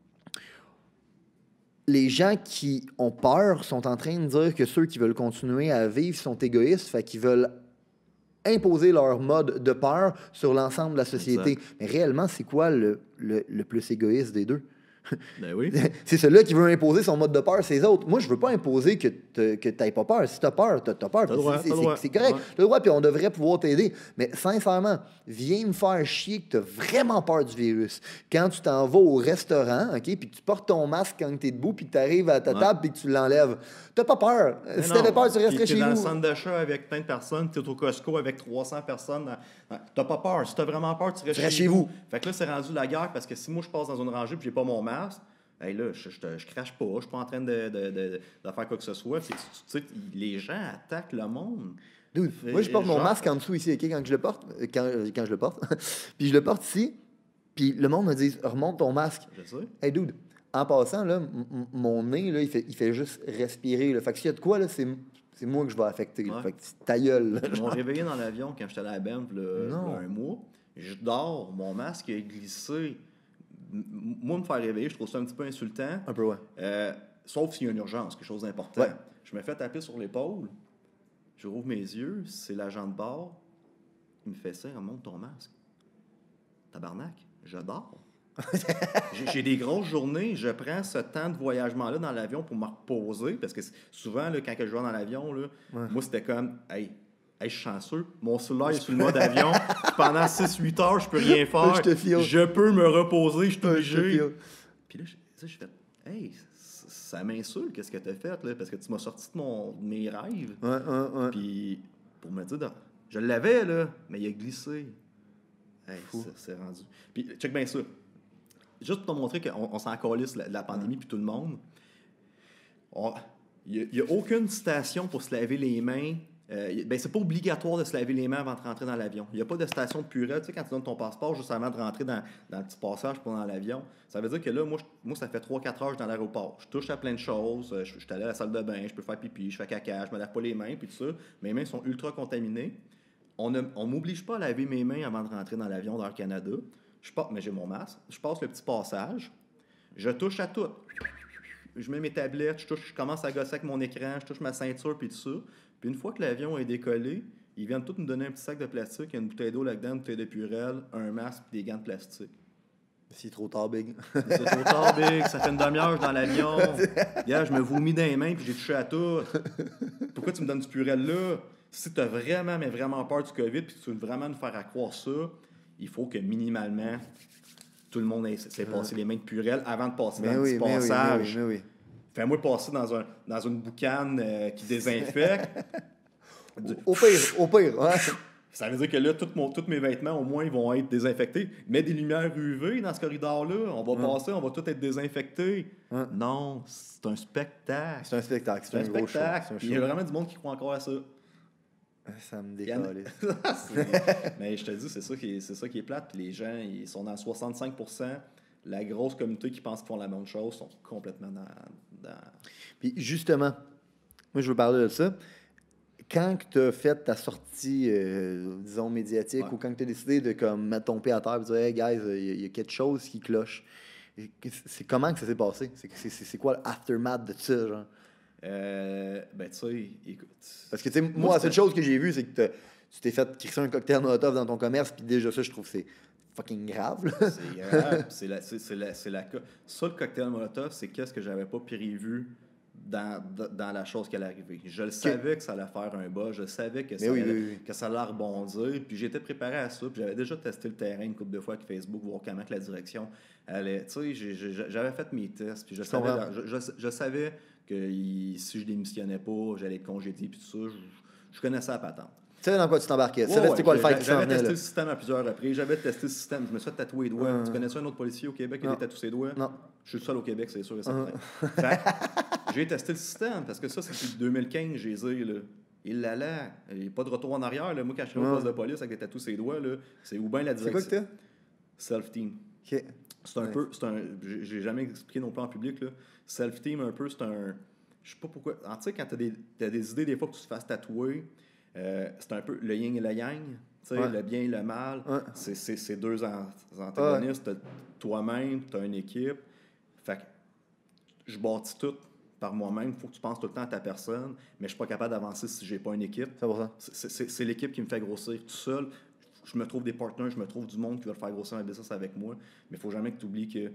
les gens qui ont peur sont en train de dire que ceux qui veulent continuer à vivre sont égoïstes, fait qu'ils veulent imposer leur mode de peur sur l'ensemble de la société. Exact. Mais réellement, c'est quoi le plus égoïste des deux? Ben oui. C'est celui-là qui veut imposer son mode de peur, c'est les autres. Moi, je veux pas imposer que tu n'aies pas peur. Si tu as peur, tu as peur. C'est correct. Ouais. Tu as le droit, puis on devrait pouvoir t'aider. Mais sincèrement, viens me faire chier que tu as vraiment peur du virus. Quand tu t'en vas au restaurant, OK, puis que tu portes ton masque quand tu es debout, puis que tu arrives à ta table, puis que tu l'enlèves, tu pas peur. Si tu avais peur, tu resterais chez dans vous. le centre d'achat avec plein de personnes, tu es au Costco avec 300 personnes. Tu pas peur. Si tu as vraiment peur, tu restes chez vous. Fait que là, c'est rendu la guerre parce que si moi, je passe dans une rangée et j'ai pas mon masque, hey, là, je crache pas, je suis pas en train de faire quoi que ce soit. Puis, tu sais, les gens attaquent le monde. Dude, moi, je porte mon masque en dessous ici, OK, quand je le porte. Quand je le porte. Puis je le porte ici. Puis le monde me dit, remonte ton masque. Je sais. Hey, dude, en passant, là, mon nez, là, il fait juste respirer. Là. Fait que s'il y a de quoi, là, c'est moi que je vais affecter. Ouais. Fait que ta gueule. Là, Ils m'ont réveillé dans l'avion quand j'étais allé à Banff il y a un mois. Je dors, mon masque est glissé. Moi, me faire réveiller, je trouve ça un petit peu insultant. Un peu, ouais. Sauf s'il y a une urgence, quelque chose d'important. Ouais. Je me fais taper sur l'épaule. Je rouvre mes yeux. C'est l'agent de bord. Il me fait ça, remonte ton masque. Tabarnak, je dors. J'ai des grosses journées. Je prends ce temps de voyagement-là dans l'avion pour me reposer. Parce que souvent, là, quand je vais dans l'avion, là, moi, c'était comme, hey, je suis chanceux. Mon cellulaire est sur le mode avion. Pendant 6-8 heures, je peux rien faire. Je peux me reposer. Je suis obligé. Puis là, je fais, hey, ça m'insulte, qu'est-ce que tu as fait, là? Parce que tu m'as sorti de mes rêves. Puis pour me dire, je l'avais, là, mais il a glissé. Hey, c'est rendu. Puis check bien ça. Juste pour te montrer qu'on s'en calisse la pandémie, puis tout le monde. Il n'y a aucune station pour se laver les mains. C'est pas obligatoire de se laver les mains avant de rentrer dans l'avion. Il n'y a pas de station de purée. Tu sais, quand tu donnes ton passeport juste avant de rentrer dans le petit passage pour dans l'avion, ça veut dire que là, moi ça fait 3-4 heures que je suis dans l'aéroport. Je touche à plein de choses. Je suis allé à la salle de bain, je peux faire pipi, je fais caca, je me lave pas les mains, puis tout ça. Mes mains sont ultra contaminées. On m'oblige pas à laver mes mains avant de rentrer dans l'avion d'Air Canada. Mais j'ai mon masque. Je passe le petit passage. Je touche à tout. Je mets mes tablettes, je commence à gosser avec mon écran, je touche ma ceinture, puis tout ça. Puis une fois que l'avion est décollé, ils viennent tous nous donner un petit sac de plastique, il y a une bouteille d'eau là-dedans, une bouteille de Purell, un masque, puis des gants de plastique. C'est trop tard, Big. C'est trop tard, Big. Ça fait une demi-heure, je suis dans l'avion. Hier, je me vomis dans les mains puis j'ai touché à tout. Pourquoi tu me donnes du purel là? Si tu as vraiment, mais vraiment peur du COVID puis que tu veux vraiment nous faire accroire ça, il faut que minimalement, tout le monde s'est passé les mains de purel avant de passer dans le petit passage. Oui. Fais-moi passer dans une boucane qui désinfecte. Au pire, ouais. Ça veut dire que là, tous mes vêtements, au moins, ils vont être désinfectés. Mets des lumières UV dans ce corridor-là. On va passer, on va tout être désinfecté. Non, c'est un spectacle. C'est un spectacle, c'est un gros show. Il y a vraiment du monde qui croit encore à ça. Ça me décolle. Mais je te dis, c'est ça qui est plate. Puis les gens, ils sont dans 65%. La grosse communauté qui pense qu'ils font la même chose sont complètement dans... Puis justement, moi, je veux parler de ça. Quand tu as fait ta sortie, disons, médiatique, ou quand tu as décidé de comme, mettre ton pied à terre et dire « Hey, guys, il y a quelque chose qui cloche », c'est comment que ça s'est passé? C'est quoi l'aftermath de ça, genre? Ben, tu sais, écoute... Parce que, tu sais, moi, la seule chose que j'ai vue, c'est que tu t'es fait crisser un cocktail Molotov dans ton commerce, puis déjà ça, je trouve que c'est fucking grave, là. C'est grave, c'est la... Ça, le cocktail Molotov, c'est qu'est-ce que j'avais pas prévu dans la chose qui allait arriver. Je le savais que ça allait faire un bas, je savais que ça allait rebondir, puis j'étais préparé à ça, puis j'avais déjà testé le terrain une couple de fois avec Facebook, voir comment que la direction allait. Tu sais, j'avais fait mes tests, puis je savais que si je démissionnais pas, j'allais être congédié, puis tout ça, je connaissais la patente. Tu savais dans quoi tu t'embarquais? Tu savais c'était quoi le fight qui s'en venait, J'avais testé le système à plusieurs reprises. J'avais testé le système. Je me suis fait tatouer les doigts. Tu connais-tu un autre policier au Québec qui a tatoué ses doigts? Non. Je suis le seul au Québec, c'est sûr et certain. Fait, j'ai testé le système parce que ça, c'est depuis 2015, j'ai dit, là. Il l'allait. Il n'y a pas de retour en arrière. Là. Moi, quand je suis au poste de police avec des tatous ses doigts, là, c'est ou bien la direction. C'est quoi que t'as? Self-team. OK. C'est un peu... J'ai jamais expliqué non plus en public. Là. Self-team, un peu, c'est un... Je sais pas pourquoi. Tu sais, quand t'as des idées, des fois, que tu te fasses tatouer... c'est un peu le yin et le yang, le bien et le mal. C'est deux antagonistes. T'as toi-même, tu as une équipe. Fait que je bâtis tout par moi-même. Il faut que tu penses tout le temps à ta personne, mais je suis pas capable d'avancer si j'ai pas une équipe. C'est l'équipe qui me fait grossir tout seul. Je me trouve des partenaires, je me trouve du monde qui veut faire grossir un business avec moi, mais il faut jamais que tu oublies que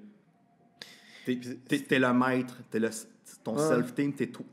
t'es le maître, ton self-team,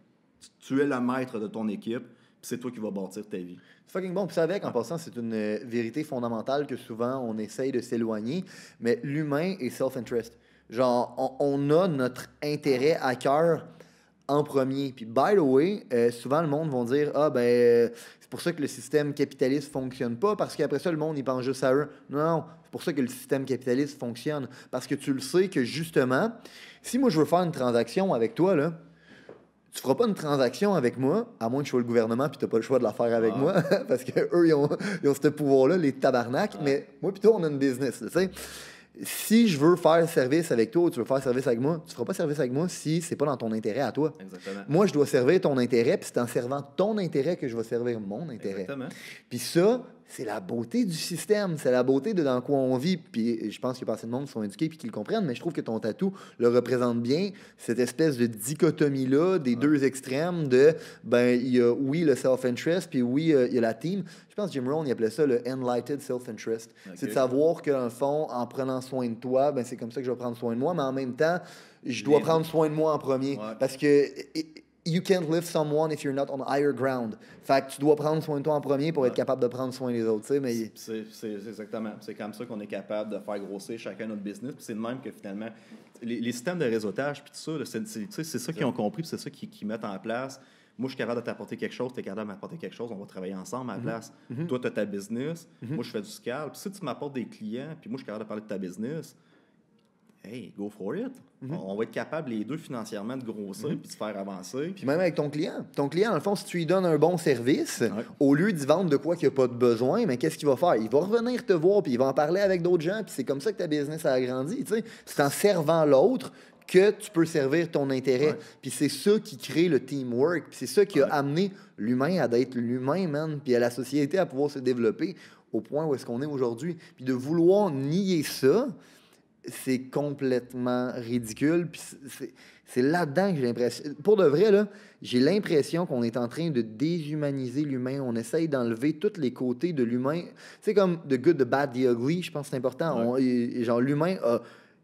tu es le maître de ton équipe. C'est toi qui vas bâtir ta vie. C'est fucking bon. Puis ça avec, en passant, c'est une vérité fondamentale que souvent on essaye de s'éloigner. Mais l'humain est self-interest. Genre, on a notre intérêt à cœur en premier. Puis, by the way, souvent le monde va dire « Ah, ben, c'est pour ça que le système capitaliste fonctionne pas, parce qu'après ça, le monde, il pense juste à eux. » Non, c'est pour ça que le système capitaliste fonctionne. Parce que tu le sais que, justement, si moi, je veux faire une transaction avec toi, là, tu feras pas une transaction avec moi, à moins que je sois le gouvernement puis tu n'as pas le choix de la faire avec moi, parce qu'eux, ils ont ce pouvoir-là, les tabarnaks, mais moi plutôt, on a une business, tu sais. Si je veux faire service avec toi ou tu veux faire service avec moi, tu feras pas service avec moi si c'est pas dans ton intérêt à toi. Exactement. Moi, je dois servir ton intérêt, puis c'est en servant ton intérêt que je vais servir mon intérêt. Exactement. Puis ça, c'est la beauté du système, c'est la beauté de dans quoi on vit. Puis je pense qu'il y a pas assez de monde qui sont éduqués puis qui le comprennent, mais je trouve que ton tatou le représente bien, cette espèce de dichotomie-là des deux extrêmes de, ben, il y a, oui, le self-interest, puis oui, il y a la team. Je pense que Jim Rohn, il appelait ça le enlightened self-interest. Okay. C'est de savoir que, dans le fond, en prenant soin de toi, ben, c'est comme ça que je vais prendre soin de moi, mais en même temps, je dois prendre soin de moi en premier. Ouais. Parce que... You can't lift someone if you're not on higher ground. Fait que tu dois prendre soin de toi en premier pour être capable de prendre soin des autres, tu sais, mais... C'est exactement. C'est comme ça qu'on est capable de faire grossir chacun notre business. Puis c'est de même que, finalement, les systèmes de réseautage, puis tout ça, c'est ça qu'ils ont compris, puis c'est ça qu'ils mettent en place. Moi, je suis capable de t'apporter quelque chose, tu es capable de m'apporter quelque chose, on va travailler ensemble à la place. Toi, tu as ta business, moi, je fais du scale. Puis si tu m'apportes des clients, puis moi, je suis capable de parler de ta business... Hey, go for it. On va être capable, les deux, financièrement, de grossir puis de se faire avancer. Puis même avec ton client. Ton client, dans le fond, si tu lui donnes un bon service, au lieu d'y vendre de quoi qu'il n'y a pas de besoin, mais qu'est-ce qu'il va faire? Il va revenir te voir puis il va en parler avec d'autres gens. Puis c'est comme ça que ta business a agrandi. Tu sais. C'est en servant l'autre que tu peux servir ton intérêt. Puis c'est ça qui crée le teamwork. Puis c'est ça qui a amené l'humain à d'être l'humain, man. Puis à la société à pouvoir se développer au point où est-ce qu'on est aujourd'hui. Puis de vouloir nier ça... c'est complètement ridicule. Puis c'est là-dedans que j'ai l'impression... Pour de vrai, là, j'ai l'impression qu'on est en train de déshumaniser l'humain. On essaye d'enlever tous les côtés de l'humain. C'est comme the good, the bad, the ugly. Je pense que c'est important. Genre, l'humain a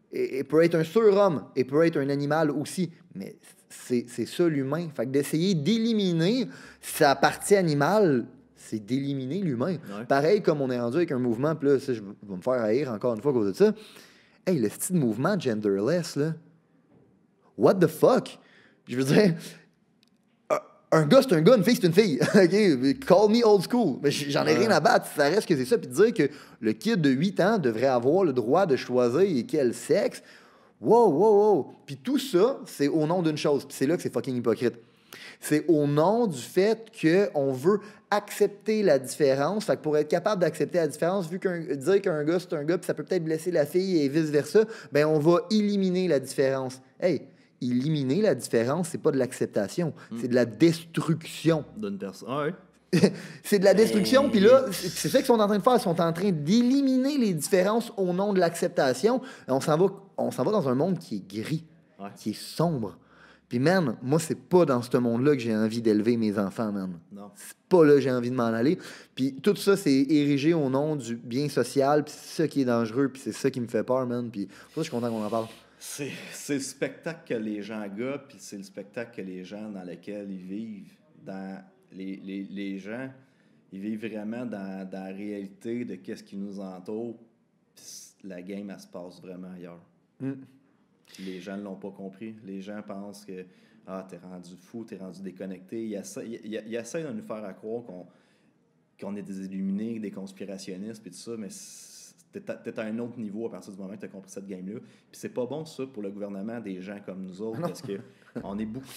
et peut être un surhomme, et peut être un animal aussi. Mais c'est ça l'humain. Fait que d'essayer d'éliminer sa partie animale, c'est d'éliminer l'humain. Ouais. Pareil comme on est rendu avec un mouvement, puis là, ça, je vais me faire haïr encore une fois à cause de ça. Hey, le style mouvement genderless, là. What the fuck? Je veux dire, un gars, c'est un gars, une fille, c'est une fille. OK? Call me old school. Mais j'en ai rien à battre. Ça reste que c'est ça. Puis de dire que le kid de 8 ans devrait avoir le droit de choisir quel sexe. Wow, wow, wow. Puis tout ça, c'est au nom d'une chose. Puis c'est là que c'est fucking hypocrite. C'est au nom du fait qu'on veut accepter la différence. Fait que pour être capable d'accepter la différence, vu dire qu'un gars, c'est un gars, puis ça peut peut-être blesser la fille et vice-versa, ben on va éliminer la différence. Hey, éliminer la différence, c'est pas de l'acceptation, c'est de la destruction. D'une personne. Ah ouais. C'est de la destruction, puis là, c'est ça qu'ils sont en train de faire. Ils sont en train d'éliminer les différences au nom de l'acceptation. On s'en va dans un monde qui est gris, qui est sombre. Puis, man, moi, c'est pas dans ce monde-là que j'ai envie d'élever mes enfants, man. Non. C'est pas là que j'ai envie de m'en aller. Puis tout ça, c'est érigé au nom du bien social, puis c'est ça qui est dangereux, puis c'est ça qui me fait peur, man. Puis pour ça, je suis content qu'on en parle. C'est le spectacle que les gens gobent, puis c'est le spectacle que les gens dans lequel ils vivent. Les gens, ils vivent vraiment dans la réalité de qu'est-ce qui nous entoure, puis la game, elle se passe vraiment ailleurs. Les gens ne l'ont pas compris. Les gens pensent que t'es rendu fou, t'es rendu déconnecté. Ils essaient de nous faire croire qu'on est des illuminés, des conspirationnistes, puis tout ça, mais t'es à un autre niveau à partir du moment que t'as compris cette game-là. Puis c'est pas bon, ça, pour le gouvernement des gens comme nous autres, parce que on est beaucoup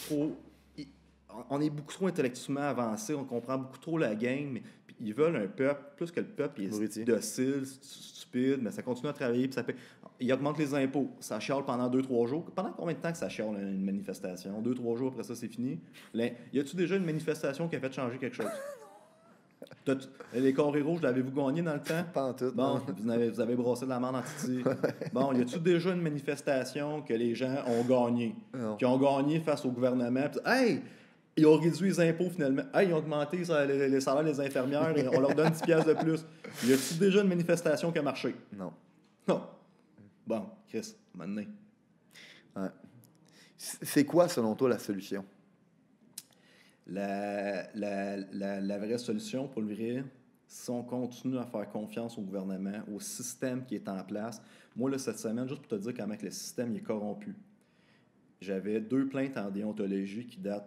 trop intellectuellement avancés, on comprend beaucoup trop la game, puis ils veulent un peuple, plus que le peuple, il est docile, stupide, mais ça continue à travailler, puis ça paye. Ils augmentent les impôts, ça chiale pendant 2-3 jours. Pendant combien de temps que ça chiale une manifestation? 2-3 jours après ça, c'est fini? Y a-tu déjà une manifestation qui a fait changer quelque chose? Les carrés rouges, l'avez-vous gagné dans le temps? Pas en tout. Bon, vous avez brossé de la merde en titi. Bon, y a-tu déjà une manifestation que les gens ont gagné? Non. Qui ont gagné face au gouvernement? Puis, hey! Ils ont réduit les impôts finalement. Hey, ils ont augmenté les salaires des infirmières. On leur donne 10 piastres de plus. Y a-tu déjà une manifestation qui a marché? Non. Non. Bon, Chris, maintenant. Ouais. C'est quoi, selon toi, la solution? La vraie solution, pour le vrai, si on continue à faire confiance au gouvernement, au système qui est en place. Moi, là, cette semaine, juste pour te dire comment le système est corrompu, j'avais 2 plaintes en déontologie qui datent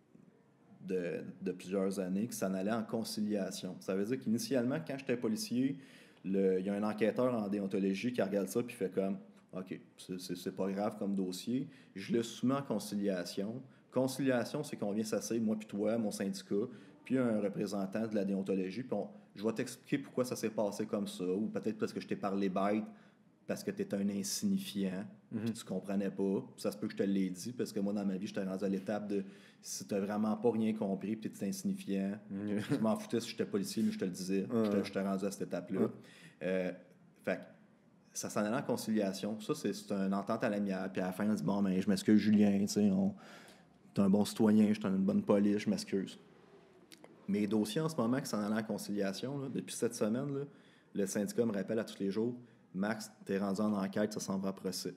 de plusieurs années, qui s'en allaient en conciliation. Ça veut dire qu'initialement, quand j'étais policier, il y a un enquêteur en déontologie qui regarde ça puis fait comme OK, c'est pas grave comme dossier. Je le soumets en conciliation. Conciliation, c'est qu'on vient s'asseoir, moi puis toi, mon syndicat, puis un représentant de la déontologie, puis je vais t'expliquer pourquoi ça s'est passé comme ça, ou peut-être parce que je t'ai parlé bête, parce que tu étais un insignifiant, puis tu comprenais pas. Ça se peut que je te l'ai dit, parce que moi, dans ma vie, j'étais rendu à l'étape de si tu n'as vraiment pas rien compris, puis tu es insignifiant. Je m'en foutais si j'étais policier, mais je te le disais. J'étais rendu à cette étape-là. Fait que ça s'en allait en conciliation. Ça, c'est une entente à l'amiable. Puis à la fin, on dit bon, mais je m'excuse, Julien, tu sais, t'es un bon citoyen, je t'en ai une bonne police, je m'excuse. Mes dossiers en ce moment qui s'en allaient en conciliation, là, depuis cette semaine, là, le syndicat me rappelle à tous les jours Max, t'es rendu en enquête, ça s'en va à procès.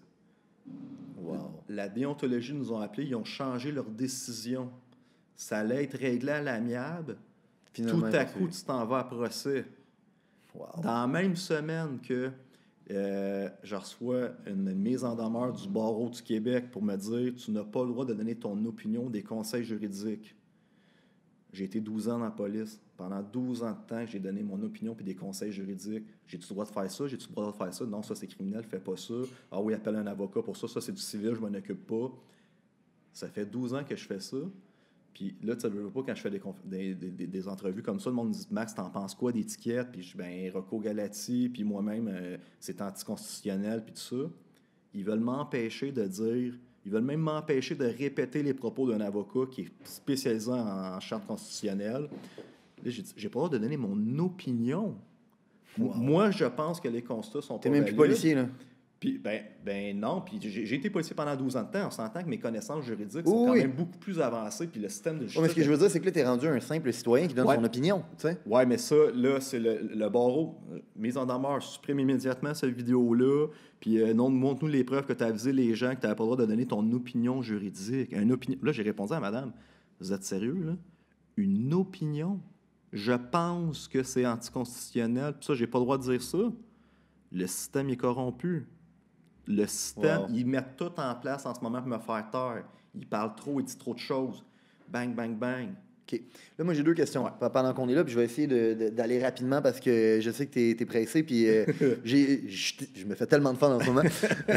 Wow. La déontologie nous ont appelés, ils ont changé leur décision. Ça allait être réglé à l'amiable. Finalement, tout à coup, tu t'en vas à procès. Wow. Dans la même semaine que je reçois une mise en demeure du barreau du Québec pour me dire tu n'as pas le droit de donner ton opinion des conseils juridiques. J'ai été 12 ans dans la police. Pendant 12 ans de temps, j'ai donné mon opinion puis des conseils juridiques. J'ai-tu le droit de faire ça? J'ai-tu le droit de faire ça? Non, ça, c'est criminel, fais pas ça. Ah oui, appelle un avocat pour ça. Ça, c'est du civil, je m'en occupe pas. Ça fait 12 ans que je fais ça. Puis là, tu ne veux pas, quand je fais des entrevues comme ça, le monde me dit « Max, t'en penses quoi d'étiquette? » Puis je dis « Ben, Rocco Galati, puis moi-même, c'est anticonstitutionnel, puis tout ça. » Ils veulent m'empêcher de dire... Ils veulent même m'empêcher de répéter les propos d'un avocat qui est spécialisé en charte constitutionnelle. Là, j'ai pas le droit de donner mon opinion. Wow. Moi, je pense que les constats sont pas valides. T'es même plus policier, là. Puis, non. Puis j'ai été policier pendant 12 ans de temps. On s'entend que mes connaissances juridiques sont quand même beaucoup plus avancées. Puis le système de justice... mais ce que je veux dire, c'est que là, tu es rendu un simple citoyen qui donne son opinion, tu sais. Oui, mais ça, là, c'est le barreau. Mise en demeure, supprime immédiatement cette vidéo-là. Puis montre-nous les preuves que tu as avisé les gens que tu n'avais pas le droit de donner ton opinion juridique. Là, j'ai répondu à madame, vous êtes sérieux, là? Une opinion? Je pense que c'est anticonstitutionnel. Puis ça, j'ai pas le droit de dire ça. Le système est corrompu. Le système, ils mettent tout en place en ce moment pour me faire taire. Ils parlent trop, ils disent trop de choses. Bang, bang, bang. OK. Là, moi, j'ai 2 questions pendant qu'on est là, puis je vais essayer d'aller rapidement parce que je sais que tu es pressé, puis je me fais tellement de fun en ce moment.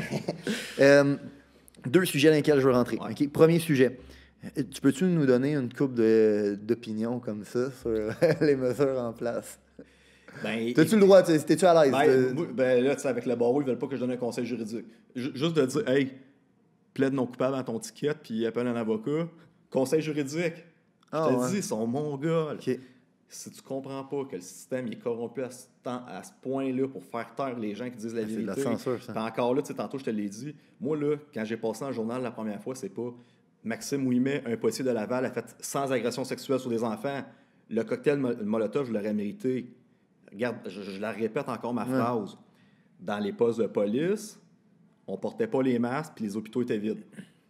2 sujets dans lesquels je veux rentrer. Okay? Premier sujet. Tu peux-tu nous donner une couple d'opinions comme ça sur les mesures en place? T'as-tu le droit? T'es-tu à l'aise? Là, tu sais, avec le barreau, ils veulent pas que je donne un conseil juridique. Juste de dire, hey, plaide non coupable dans ton ticket, puis appelle un avocat. Conseil juridique. Je te dis, ils sont mongols. Okay. Si tu comprends pas que le système est corrompu à ce point-là pour faire taire les gens qui disent la vérité. C'est de la censure, ça. Encore là, tantôt, je te l'ai dit. Moi, là, quand j'ai passé dans le journal la première fois, c'est pas Maxime Ouimet, un policier de Laval, a fait sans agression sexuelle sur des enfants. Le cocktail Molotov, je l'aurais mérité. Regarde, je la répète encore ma phrase. Dans les postes de police, on portait pas les masques puis les hôpitaux étaient vides.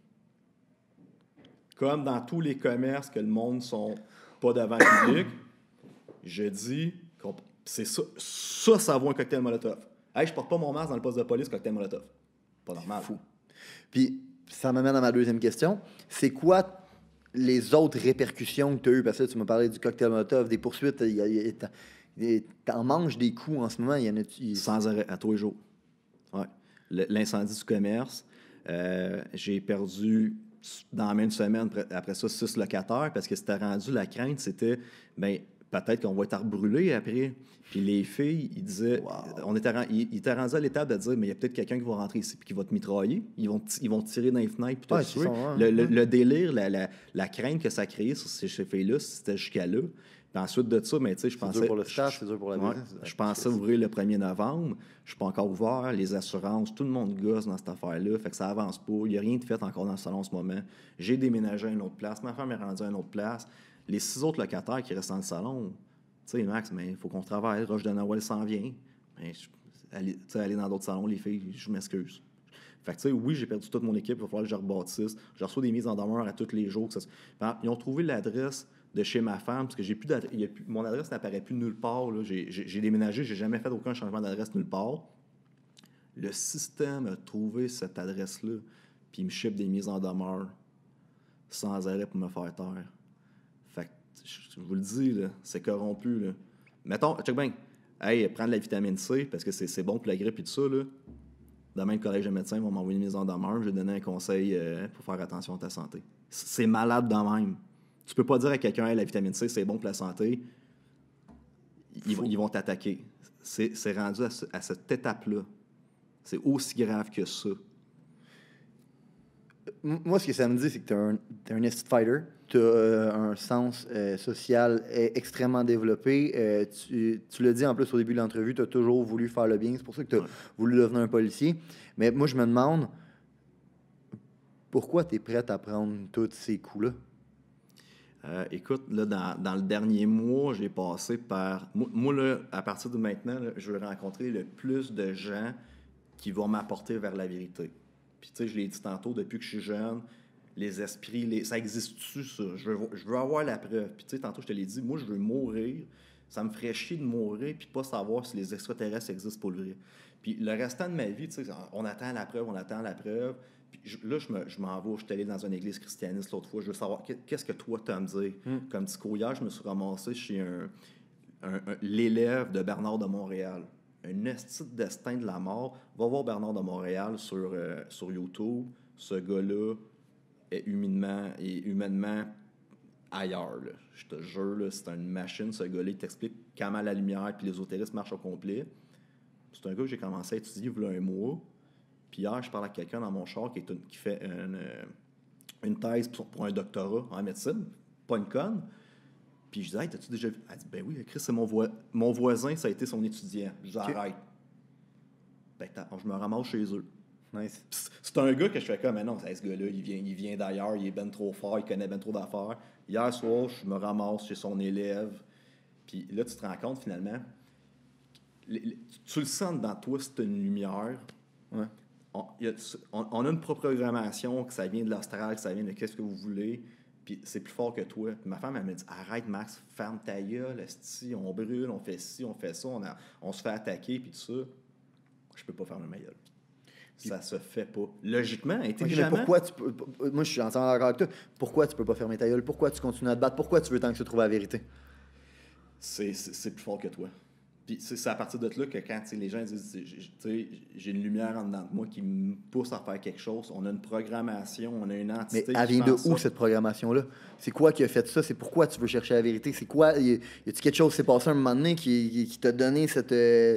Comme dans tous les commerces que le monde sont pas devant le public, je dis, c'est ça. Ça vaut un cocktail Molotov. Hey, je porte pas mon masque dans le poste de police, cocktail Molotov. Pas normal. Fou. Puis, ça m'amène à ma deuxième question. C'est quoi les autres répercussions que tu as eues? Parce que là, tu m'as parlé du cocktail Molotov, des poursuites. T'en manges des coups en ce moment. Il y en a... Sans arrêt, à tous les jours. Ouais. L'incendie du commerce, j'ai perdu dans la même semaine, après ça, 6 locataires, parce que c'était rendu, la crainte, c'était, peut-être qu'on va être brûlé après. Puis les filles, ils disaient, ils étaient rendus à l'étape de dire, mais il y a peut-être quelqu'un qui va rentrer ici et qui va te mitrailler. Ils vont tirer dans les fenêtres. Puis le délire, la crainte que ça a créé sur ces filles-là, c'était jusqu'à là. Puis ensuite de ça, tu sais, je pensais... C'est dur pour le staff, c'est dur pour la business. Je pensais ouvrir le 1er novembre. Je suis pas encore ouvert. Les assurances, tout le monde gosse dans cette affaire-là. Fait que ça avance pas. Il n'y a rien de fait encore dans le salon en ce moment. J'ai déménagé à une autre place. Ma femme est rendue à une autre place. Les 6 autres locataires qui restent dans le salon, tu sais, Max, mais il faut qu'on travaille. Roche de Noël s'en vient. Aller dans d'autres salons, les filles, je m'excuse. Fait que, tu sais, oui, j'ai perdu toute mon équipe. Il va falloir que je rebâtisse. Je reçois des mises en demeure à tous les jours. Ils ont trouvé l'adresse de chez ma femme, parce que j'ai plus mon adresse n'apparaît plus nulle part. Là. J'ai déménagé, j'ai jamais fait aucun changement d'adresse nulle part. Le système a trouvé cette adresse-là, puis il me ship des mises en demeure sans arrêt pour me faire taire. Fait que, je vous le dis, là, c'est corrompu. Là. Mettons, check bien, hey, prendre la vitamine C, parce que c'est bon pour la grippe et tout ça, là. Demain, le collège de médecins va m'envoyer une mise en demeure, je vais donner un conseil pour faire attention à ta santé. C'est malade de même. Tu peux pas dire à quelqu'un, hey, la vitamine C, c'est bon pour la santé. Ils vont t'attaquer. C'est rendu à cette étape-là. C'est aussi grave que ça. Moi, ce que ça me dit, c'est que t'es un esti fighter. Tu as un sens social extrêmement développé. Tu l'as dit en plus au début de l'entrevue, tu as toujours voulu faire le bien. C'est pour ça que tu as voulu devenir un policier. Mais moi, je me demande, pourquoi tu es prêt à prendre tous ces coups-là? Écoute, là, dans le dernier mois, j'ai passé par... Moi, là, à partir de maintenant, là, je veux rencontrer le plus de gens qui vont m'apporter vers la vérité. Puis, tu sais, je l'ai dit tantôt, depuis que je suis jeune, les esprits, ça existe-tu, ça? Je veux avoir la preuve. Puis, tu sais, tantôt, je te l'ai dit, moi, je veux mourir. Ça me ferait chier de mourir puis pas savoir si les extraterrestres existent pour le vrai. Puis, le restant de ma vie, tu sais, on attend la preuve. Puis là, je m'en vais, je suis allé dans une église christianiste l'autre fois, je veux savoir, qu'est-ce que toi, tu as à me dire? Comme Tico, hier, je me suis ramassé chez l'élève de Bernard de Montréal. Un esti de destin de la mort. Va voir Bernard de Montréal sur YouTube. Ce gars-là est humainement ailleurs. Là. Je te jure, là, c'est une machine, ce gars-là. Il t'explique comment la lumière et l'ésotérisme marchent au complet. C'est un gars que j'ai commencé à étudier il y a un mois. Puis hier, je parle à quelqu'un dans mon char qui fait une thèse pour un doctorat en médecine, pas une conne. Puis je dis, hey, t'as-tu déjà vu? Elle dit, ben oui, Chris, c'est mon voisin, ça a été son étudiant. Je dis, arrête. Fait que je me ramasse chez eux. Nice. C'est un gars que je fais comme, mais non, ce gars-là, il vient d'ailleurs, il est ben trop fort, il connaît ben trop d'affaires. Hier soir, je me ramasse chez son élève. Puis là, tu te rends compte, finalement, tu le sens dans toi, c'est une lumière. Ouais. On a une programmation, que ça vient de l'astral, que ça vient de qu'est-ce que vous voulez, puis c'est plus fort que toi. Puis ma femme, elle me dit, arrête Max, ferme ta gueule, esti, on brûle, on fait ci, on fait ça, on se fait attaquer, puis tout ça. Je peux pas fermer ma gueule. Ça se fait pas. Logiquement, intelligemment. Okay, pourquoi tu peux... Moi, je suis entièrement d'accord avec toi. Pourquoi tu peux pas fermer ta gueule? Pourquoi tu continues à te battre? Pourquoi tu veux tant que tu trouves la vérité? C'est plus fort que toi. Puis c'est à partir de là que quand les gens disent, j'ai une lumière en dedans de moi qui me pousse à faire quelque chose, on a une programmation, on a une entité. Mais elle vient de où, cette programmation-là? C'est quoi qui a fait ça? C'est pourquoi tu veux chercher la vérité? C'est quoi? Y a-t-il quelque chose qui s'est passé un moment donné qui t'a donné cette...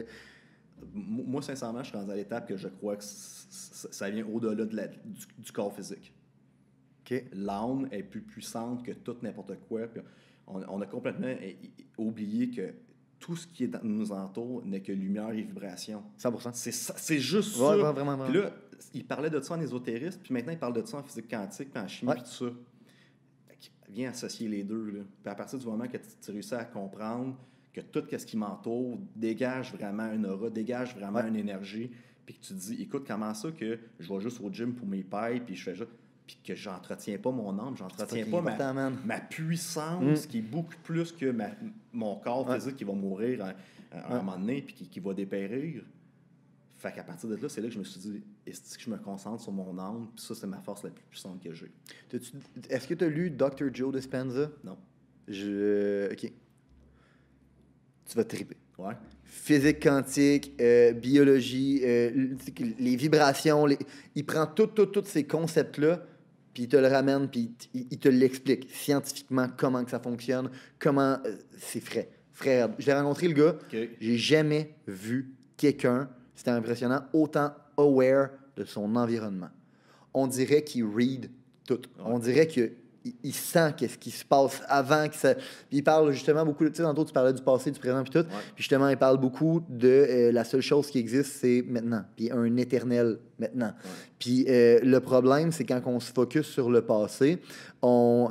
Moi, sincèrement, je suis rendu à l'étape que je crois que ça vient au-delà du corps physique. Okay. L'âme est plus puissante que tout n'importe quoi. Puis on a complètement oublié que tout ce qui nous entoure n'est que lumière et vibration. 100%. C'est juste ouais, ça. Vraiment. Puis là, il parlait de ça en ésotérisme, puis maintenant, il parle de ça en physique quantique, puis en chimie, puis tout ça. Viens associer les deux. Là. Puis à partir du moment que tu réussis à comprendre que tout ce qui m'entoure dégage vraiment une aura, dégage vraiment une énergie, puis que tu te dis, écoute, comment ça que je vais juste au gym pour mes pailles, puis je fais juste... puis que j'entretiens pas mon âme, j'entretiens pas ma puissance, qui est beaucoup plus que mon corps physique qui va mourir à un moment donné, puis qui va dépérir. Fait qu'à partir de là, c'est là que je me suis dit, est-ce que je me concentre sur mon âme, puis ça, c'est ma force la plus puissante que j'ai. Est-ce que tu as lu Dr. Joe Dispenza? Non. OK. Tu vas te triper. Ouais. Physique quantique, biologie, les vibrations, il prend tous ces concepts-là, puis il te le ramène, puis il te l'explique scientifiquement comment que ça fonctionne, comment... c'est frais. Frère, je l'ai rencontré, le gars. Okay. J'ai jamais vu quelqu'un, c'était impressionnant, autant aware de son environnement. On dirait qu'il read tout. Ouais. On dirait qu'il sent qu'est-ce qui se passe avant que ça... Puis il parle justement beaucoup... Tu sais, tantôt, tu parlais du passé, du présent, puis tout. Ouais. Puis justement, il parle beaucoup de la seule chose qui existe, c'est maintenant. Puis un éternel maintenant. Ouais. Puis le problème, c'est quand on se focus sur le passé, on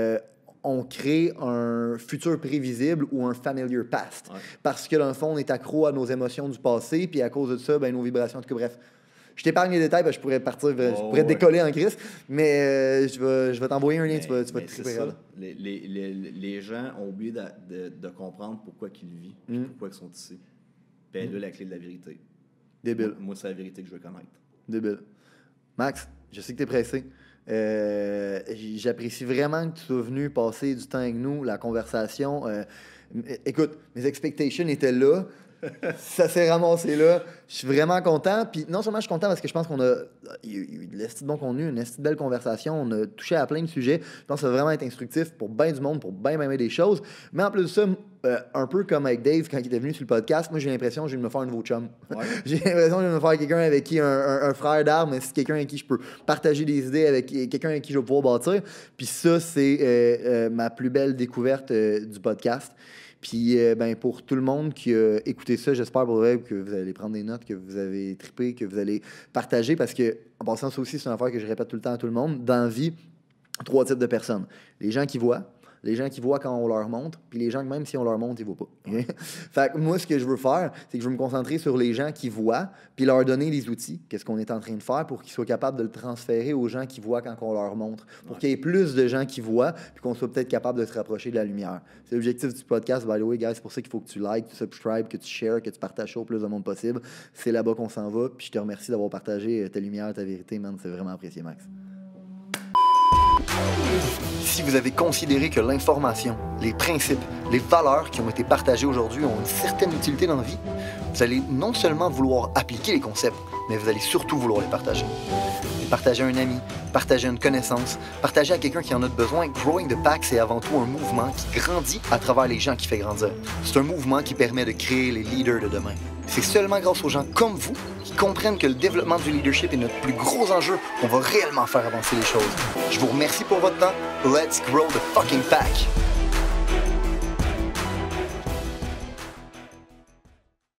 crée un futur prévisible ou un familiar past. Ouais. Parce que, dans le fond, on est accro à nos émotions du passé, puis à cause de ça, ben, nos vibrations, en tout cas, bref... Je t'épargne les détails, parce que je pourrais partir, je pourrais décoller en crise, mais je vais t'envoyer un lien, tu vas te triper. Les gens ont oublié de comprendre pourquoi ils vivent, pourquoi ils sont ici. Puis là, la clé de la vérité. Débile. Moi, c'est la vérité que je veux connaître. Débile. Max, je sais que tu es pressé. J'apprécie vraiment que tu sois venu passer du temps avec nous, la conversation. Écoute, mes expectations étaient là. Ça s'est ramassé là. Je suis vraiment content. Puis non seulement je suis content parce que je pense qu'on a eu de l'esti de bon contenu, une esti de belle conversation. On a touché à plein de sujets. Je pense que ça va vraiment être instructif pour bien du monde, pour bien des choses. Mais en plus de ça, un peu comme avec Dave quand il était venu sur le podcast, moi j'ai l'impression que je vais me faire un nouveau chum. Ouais. J'ai l'impression que je vais me faire quelqu'un avec qui un frère d'armes, c'est quelqu'un avec qui je peux partager des idées, avec quelqu'un avec qui je vais pouvoir bâtir. Puis ça, c'est ma plus belle découverte du podcast. Puis, pour tout le monde qui a écouté ça, j'espère pour vrai que vous allez prendre des notes, que vous avez trippé, que vous allez partager, parce que, en passant, ça aussi, c'est une affaire que je répète tout le temps à tout le monde. Dans la vie, 3 types de personnes. Les gens qui voient quand on leur montre, puis les gens que même si on leur montre, ils ne voient pas. Fait que moi, ce que je veux faire, c'est que je veux me concentrer sur les gens qui voient, puis leur donner les outils, qu'est-ce qu'on est en train de faire, pour qu'ils soient capables de le transférer aux gens qui voient quand on leur montre. Pour qu'il y ait plus de gens qui voient, puis qu'on soit peut-être capable de se rapprocher de la lumière. C'est l'objectif du podcast, by the way, guys. C'est pour ça qu'il faut que tu likes, que tu subscribes, que tu shares, que tu partages ça au plus de monde possible. C'est là-bas qu'on s'en va, puis je te remercie d'avoir partagé ta lumière, ta vérité, man. C'est vraiment apprécié, Max. Si vous avez considéré que l'information, les principes, les valeurs qui ont été partagées aujourd'hui ont une certaine utilité dans la vie, vous allez non seulement vouloir appliquer les concepts, mais vous allez surtout vouloir les partager. Les partager à un ami, partager à une connaissance, partager à quelqu'un qui en a besoin. Growing the Pack, c'est avant tout un mouvement qui grandit à travers les gens qui fait grandir. C'est un mouvement qui permet de créer les leaders de demain. C'est seulement grâce aux gens comme vous qui comprennent que le développement du leadership est notre plus gros enjeu qu'on va réellement faire avancer les choses. Je vous remercie pour votre temps. Let's grow the fucking pack!